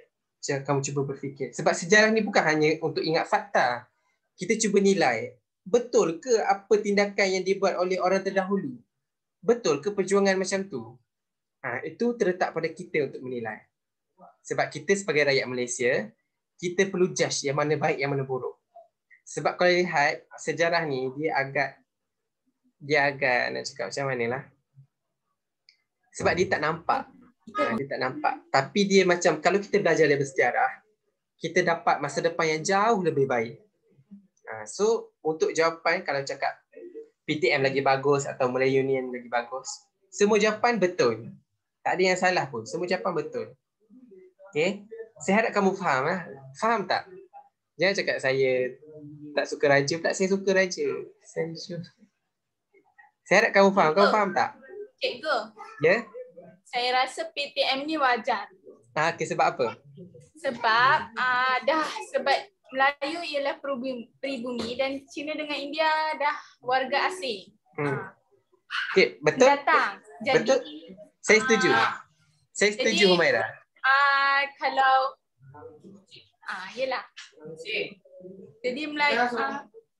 kamu cuba berfikir. Sebab sejarah ni bukan hanya untuk ingat fakta. Kita cuba nilai, betul ke apa tindakan yang dibuat oleh orang terdahulu? Betul ke perjuangan macam tu? Ha, itu terletak pada kita untuk menilai. Sebab kita sebagai rakyat Malaysia, kita perlu judge yang mana baik, yang mana buruk. Sebab kalau lihat sejarah ni, dia agak, dia agak nak cakap macam mana lah. Sebab dia tak nampak. Ha, dia tak nampak. Tapi dia macam, kalau kita belajar dari bersejarah, kita dapat masa depan yang jauh lebih baik. Ha, so, untuk jawapan, kalau cakap P T M lagi bagus atau Melayu Union lagi bagus, semua jawapan betul. Tak ada yang salah pun. Semua jawapan betul. Okay? Saya harap kamu faham. Lah. Faham tak? Jangan cakap saya tak suka raja pula. Saya suka raja. Saya, saya harap kamu faham. Kamu faham tak? Cikgu. Ya? Yeah? Saya rasa P T M ni wajar. Ah, okay, sebab apa? Sebab uh, dah sebab Melayu ialah peribumi dan Cina dengan India dah warga asing. Hmm. Okay, betul? Datang. Jadi, betul? Saya setuju. Uh, Saya setuju, Humaira. Uh, kalau ah, yelah. Jadi Melayu uh,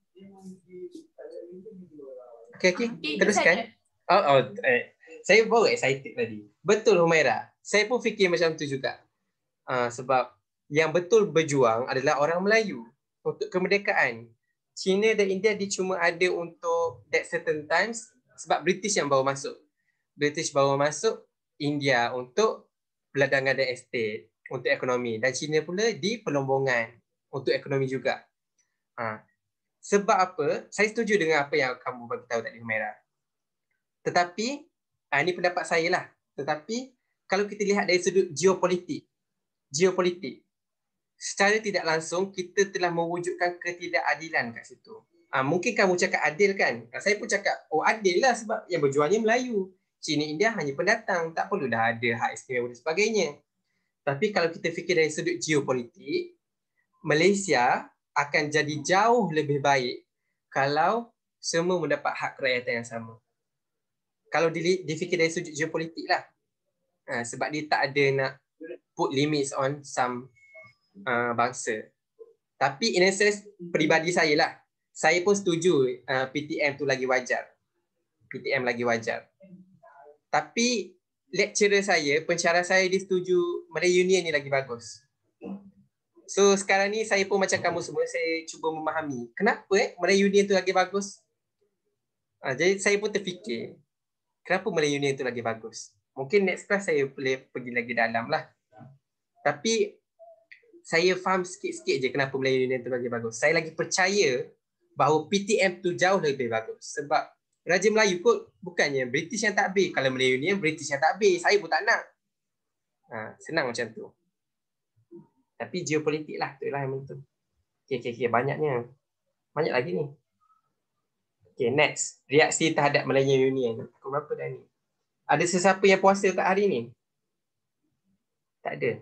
okay, okay. Teruskan. Oh, oh, eh. Saya baru excited tadi. Betul, Humaira. Saya pun fikir macam tu juga. Uh, sebab yang betul berjuang adalah orang Melayu untuk kemerdekaan. China dan India dia cuma ada untuk that certain times sebab British yang bawa masuk. British bawa masuk India untuk peladangan dan estate, untuk ekonomi. Dan China pula di pelombongan untuk ekonomi juga. Ha. Sebab apa? Saya setuju dengan apa yang kamu bagi tahu tadi, Humaira. Tetapi, ha, ini pendapat saya lah. Tetapi, kalau kita lihat dari sudut geopolitik, geopolitik, secara tidak langsung kita telah mewujudkan ketidakadilan kat situ. Ha, mungkin kamu cakap adil kan? Saya pun cakap, oh adil lah sebab yang berjuangnya Melayu. China, India hanya pendatang. Tak perlu dah ada hak istimewa dan sebagainya. Tapi kalau kita fikir dari sudut geopolitik, Malaysia akan jadi jauh lebih baik kalau semua mendapat hak kerakyatan yang sama. Kalau difikir dari sudut geopolitik lah. Ha, sebab dia tak ada nak put limits on some uh, bangsa. Tapi in a sense, peribadi saya lah. Saya pun setuju uh, P T M tu lagi wajar. P T M lagi wajar. Tapi lecturer saya, pensyarah saya dia setuju Melayu Union ni lagi bagus. So sekarang ni saya pun macam kamu semua, saya cuba memahami kenapa eh Melayu Union tu lagi bagus. Ha, jadi saya pun terfikir, kenapa Melayu Union tu lagi bagus? Mungkin next class saya boleh pergi lagi dalam lah. Tapi saya faham sikit-sikit je kenapa Melayu Union tu lagi bagus. Saya lagi percaya bahawa P T M tu jauh lebih bagus. Sebab Raja Melayu kot bukannya British yang tak habis. Kalau Melayu Union, British yang tak habis. Saya pun tak nak. Ha, senang macam tu. Tapi geopolitik lah. Itulah yang betul. Okay, okay, okay. Banyaknya. Banyak lagi ni. Okay, next. Reaksi terhadap Melayu Union. Pukul berapa dah ni? Ada sesiapa yang puasa tak hari ni? Tak ada.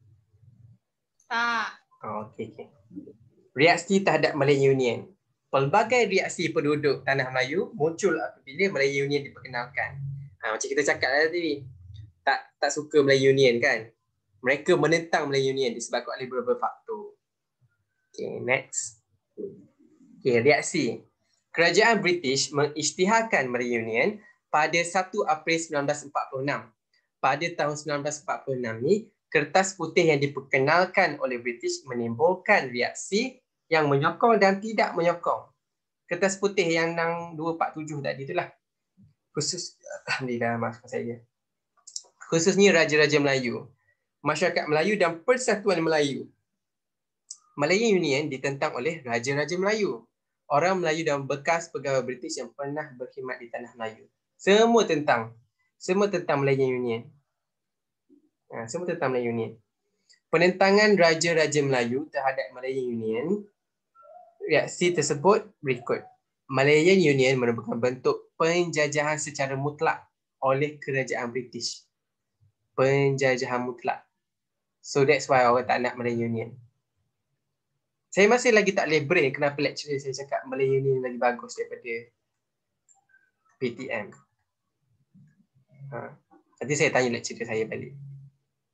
Tak. Oh, okay, okay. Reaksi terhadap Melayu Union. Pelbagai reaksi penduduk Tanah Melayu muncul apabila Melayu Union diperkenalkan. Ha, macam kita cakap tadi, tak tak suka Melayu Union kan? Mereka menentang Melayu Union disebabkan oleh beberapa faktor. Okay, next. Okay, reaksi. Kerajaan British mengisytiharkan Melayu Union pada satu April sembilan belas empat puluh enam. Pada tahun sembilan belas empat puluh enam ni, kertas putih yang diperkenalkan oleh British menimbulkan reaksi yang menyokong dan tidak menyokong. Kertas putih yang nang dua empat tujuh tadi itulah. Khusus, alhamdulillah, maafkan saya. Khususnya Raja-Raja Melayu, masyarakat Melayu dan Persatuan Melayu. Melayu Union ditentang oleh Raja-Raja Melayu. Orang Melayu dan bekas pegawai British yang pernah berkhidmat di Tanah Melayu. Semua tentang. Semua tentang Melayu Union. Ha, semua tentang Melayu Union. Penentangan Raja-Raja Melayu terhadap Melayu Union. Reaksi tersebut berikut. Malayan Union merupakan bentuk penjajahan secara mutlak oleh kerajaan British. Penjajahan mutlak. So that's why orang tak nak Malayan Union. Saya masih lagi tak boleh brain kenapa lecturer saya cakap Malayan Union lagi bagus daripada P T M. Ha. Nanti saya tanya lecturer saya balik.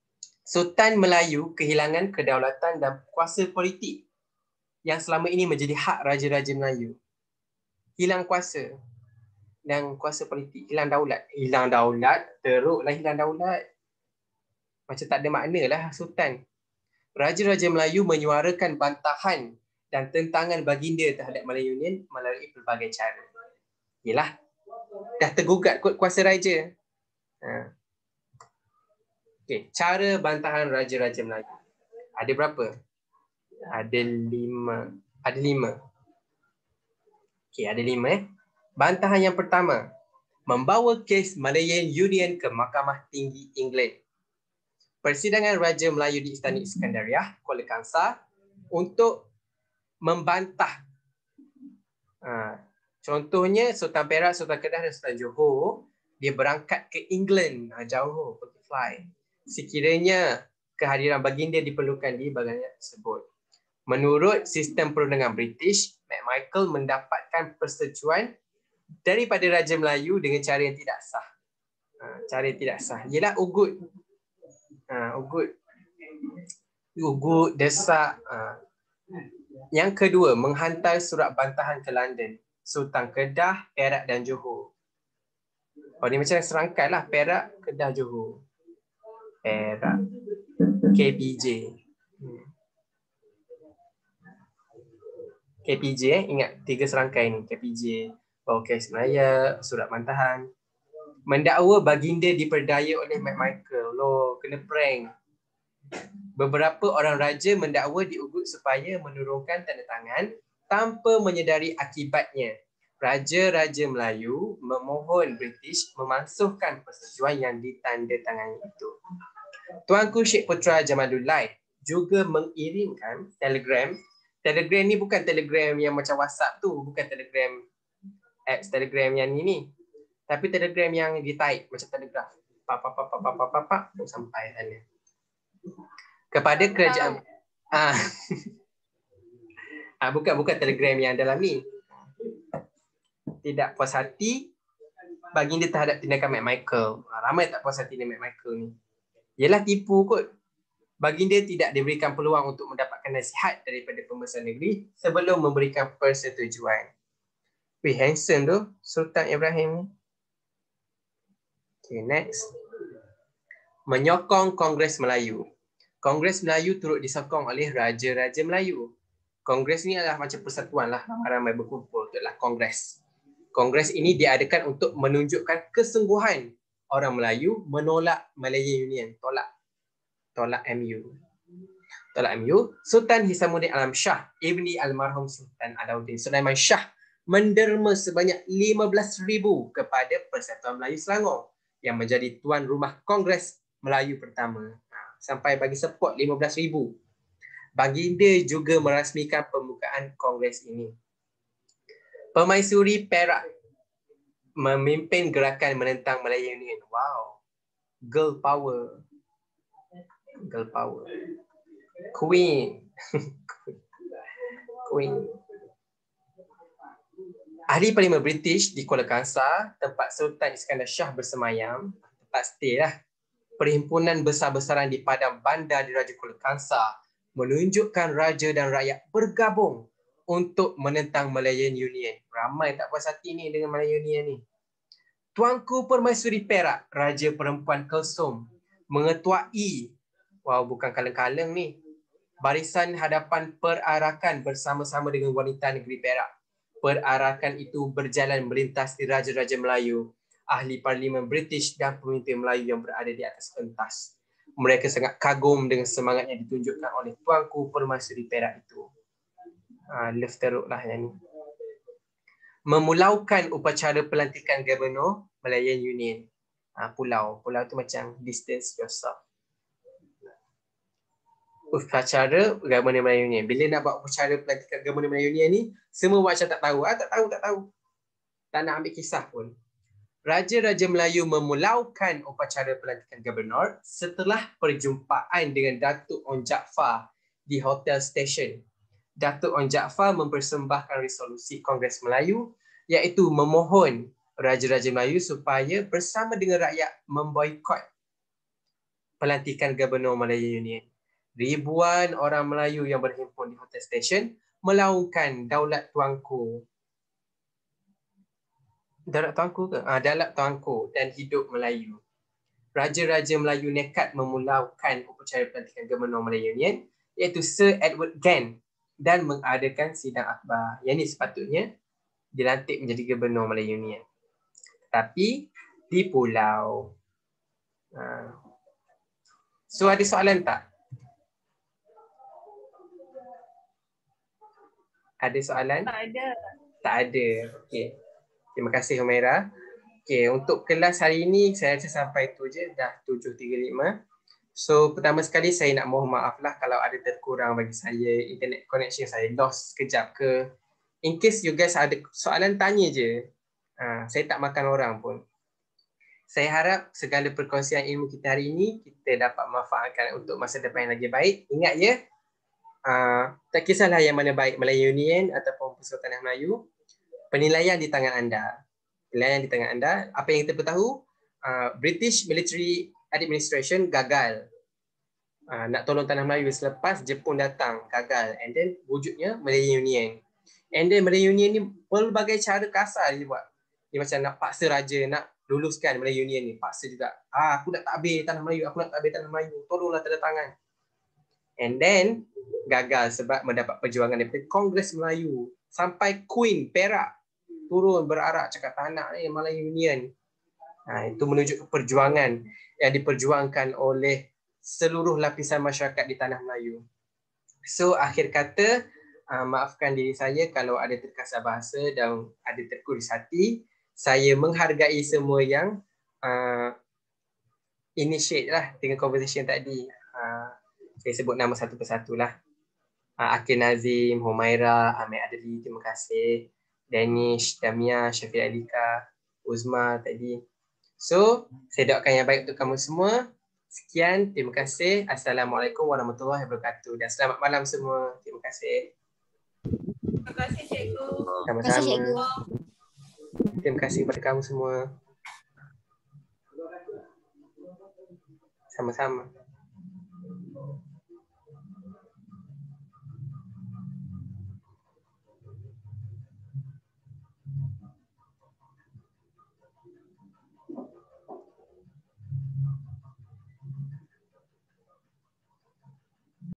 Sultan Melayu kehilangan kedaulatan dan kuasa politik yang selama ini menjadi hak Raja-Raja Melayu. Hilang kuasa dan kuasa politik, hilang daulat. Hilang daulat, teruklah hilang daulat. Macam tak ada makna lah Sultan. Raja-Raja Melayu menyuarakan bantahan dan tentangan baginda terhadap Melayu Union melalui pelbagai cara. Yelah, dah tergugat kot kuasa raja. Ha. Okay, cara bantahan Raja-Raja Melayu. Ada berapa? Ada lima. Ada lima. Okay, ada lima eh. Bantahan yang pertama, membawa kes Malayan Union ke Mahkamah Tinggi England. Persidangan Raja Melayu di Istana Iskandariah, Kuala Kangsar untuk membantah. Ha, contohnya Sultan Perak, Sultan Kedah dan Sultan Johor, dia berangkat ke England, ha, jauh pergi fly. Sekiranya kehadiran baginda diperlukan di bagian tersebut. Menurut sistem perundangan British, McMichael mendapatkan persetujuan daripada Raja Melayu dengan cara yang tidak sah. Ha, cara yang tidak sah. Ialah ugut. Ha, ugut. Ugut, desak. Ha. Yang kedua, menghantar surat bantahan ke London. Sultan Kedah, Perak dan Johor. Oh, ni macam serangkai lah. Perak, Kedah, Johor. Perak. K P J. Hmm. K P J eh, ingat tiga serangkai ni. K P J, bawa kes Melaya, surat bantahan. Mendakwa baginda diperdaya oleh McMichael. Loh, kena prank. Beberapa orang raja mendakwa diugut supaya menurunkan tanda tangan tanpa menyedari akibatnya. Raja-raja Melayu memohon British memansuhkan persetujuan yang ditandatangani itu. Tuanku Sheikh Putra Jamaluddin juga mengirimkan telegram. Telegram ni bukan telegram yang macam WhatsApp tu, bukan telegram apps telegram yang ni ni. Tapi telegram yang di-type macam telegraf. Pap pap pap pap pap pap pap sampai sana. Kepada kerajaan ah. ah bukan bukan telegram yang dalam ni. Tidak puas hati baginda terhadap tindakan McMichael. Ah, ramai tak puas hati dengan McMichael ni. Yalah tipu kot. Baginda tidak diberikan peluang untuk mendapatkan nasihat daripada pembesar negeri sebelum memberikan persetujuan. Wih, handsome tu Sultan Ibrahim ni. Okay, next. Menyokong Kongres Melayu. Kongres Melayu turut disokong oleh Raja-Raja Melayu. Kongres ni adalah macam persatuan lah. Ramai berkumpul. Itulah Kongres. Kongres ini diadakan untuk menunjukkan kesungguhan orang Melayu menolak Malayan Union. Tolak. Tolak M U. Tolak M U. Sultan Hisamuddin Alam Shah, ibni almarhum Sultan Alauddin Sulaiman Shah, menderma sebanyak lima belas ribu kepada Persatuan Melayu Selangor yang menjadi tuan rumah Kongres Melayu pertama. Sampai bagi support lima belas ribu. Baginda juga merasmikan pembukaan Kongres ini. Permaisuri Perak memimpin gerakan menentang Malayan Union. Wow. Girl power. Girl power. Queen. Queen. Ahli Parlimen British di Kuala Kangsar, tempat Sultan Iskandar Shah bersemayam, tempat stay lah. Perhimpunan besar-besaran di Padang Bandar di Raja Kuala Kangsar menunjukkan raja dan rakyat bergabung untuk menentang Malayan Union. Ramai tak puas hati ni dengan Malayan Union ni. Tuanku Permaisuri Perak, Raja Perempuan Kelsum, mengetuai, wow bukan kaleng-kaleng ni, barisan hadapan perarakan bersama-sama dengan wanita negeri Perak. Perarakan itu berjalan melintasi Raja-Raja Melayu, ahli Parlimen British dan pemimpin Melayu yang berada di atas pentas. Mereka sangat kagum dengan semangat yang ditunjukkan oleh Tuanku Permaisuri Perak itu. Ha, love teruk lah yang ni. Memulaukan upacara pelantikan Gubernur Malayan Union. Ha, pulau. Pulau tu macam distance yourself. Upacara Gubernur Malayan Union. Bila nak buat upacara pelantikan Gubernur Malayan Union ni, semua macam tak tahu. Ah, tak tahu, tak tahu. Tak nak ambil kisah pun. Raja-Raja Melayu memulaukan upacara pelantikan Gubernur setelah perjumpaan dengan Datuk Onn Jaafar di Hotel Station. Datuk Onn Jaafar mempersembahkan resolusi Kongres Melayu iaitu memohon Raja-Raja Melayu supaya bersama dengan rakyat memboikot pelantikan Gubernur Melayu Union. Ribuan orang Melayu yang berhimpun di Hotel Station melaungkan Daulat Tuanku. Daulat Tuanku ke? Ah, Daulat Tuanku dan Hidup Melayu. Raja-raja Melayu nekat memulaukan upacara pelantikan Gubernur Melayu Union iaitu Sir Edward Gen dan mengadakan sidang akhbar. Yang ini sepatutnya dilantik menjadi Gubernur Melayu Union. Tapi di pulau. Ha. So ada soalan tak? Ada soalan? Tak ada. Tak ada. Okey. Terima kasih Humaira. Okey, untuk kelas hari ini saya rasa sampai tu je, dah tujuh tiga puluh lima. So pertama sekali saya nak mohon maaf lah kalau ada terkurang bagi saya, internet connection saya lost sekejap ke. In case you guys ada soalan, tanya je. Ha, saya tak makan orang pun. Saya harap segala perkongsian ilmu kita hari ini kita dapat manfaatkan untuk masa depan yang lagi baik. Ingat ya, uh, tak kisahlah yang mana baik, Melayu Union ataupun Persatuan Tanah Melayu, penilaian di tangan anda. Penilaian di tangan anda. Apa yang kita tahu, uh, British Military Administration gagal. Uh, nak tolong Tanah Melayu selepas Jepun datang, gagal. And then wujudnya Melayu Union. And then Melayu Union ni pelbagai cara kasar dia buat. Dia macam nak paksa raja, nak luluskan Melayu Union ni. Paksa juga. Ah, aku nak takbir Tanah Melayu, aku nak takbir Tanah Melayu. Tolonglah tanda tangan. And then gagal sebab mendapat perjuangan daripada Kongres Melayu. Sampai Queen Perak turun berarak cakap tak nak ni Melayu Union. Ha, itu menunjuk perjuangan yang diperjuangkan oleh seluruh lapisan masyarakat di Tanah Melayu. So akhir kata, uh, maafkan diri saya kalau ada terkasar bahasa dan ada terkuris hati. Saya menghargai semua yang uh, initiate lah dengan conversation tadi. Uh, saya sebut nama satu persatu lah. Uh, Akil Nazim, Humaira, Amir Adli, terima kasih. Danish, Damia, Syafiq Alika, Uzma tadi. So, saya doakan yang baik untuk kamu semua. Sekian, terima kasih. Assalamualaikum warahmatullahi wabarakatuh. Dan selamat malam semua. Terima kasih. Terima kasih cikgu. Sama-sama. Terima kasih, cikgu. Terima kasih kepada kamu semua. Sama-sama.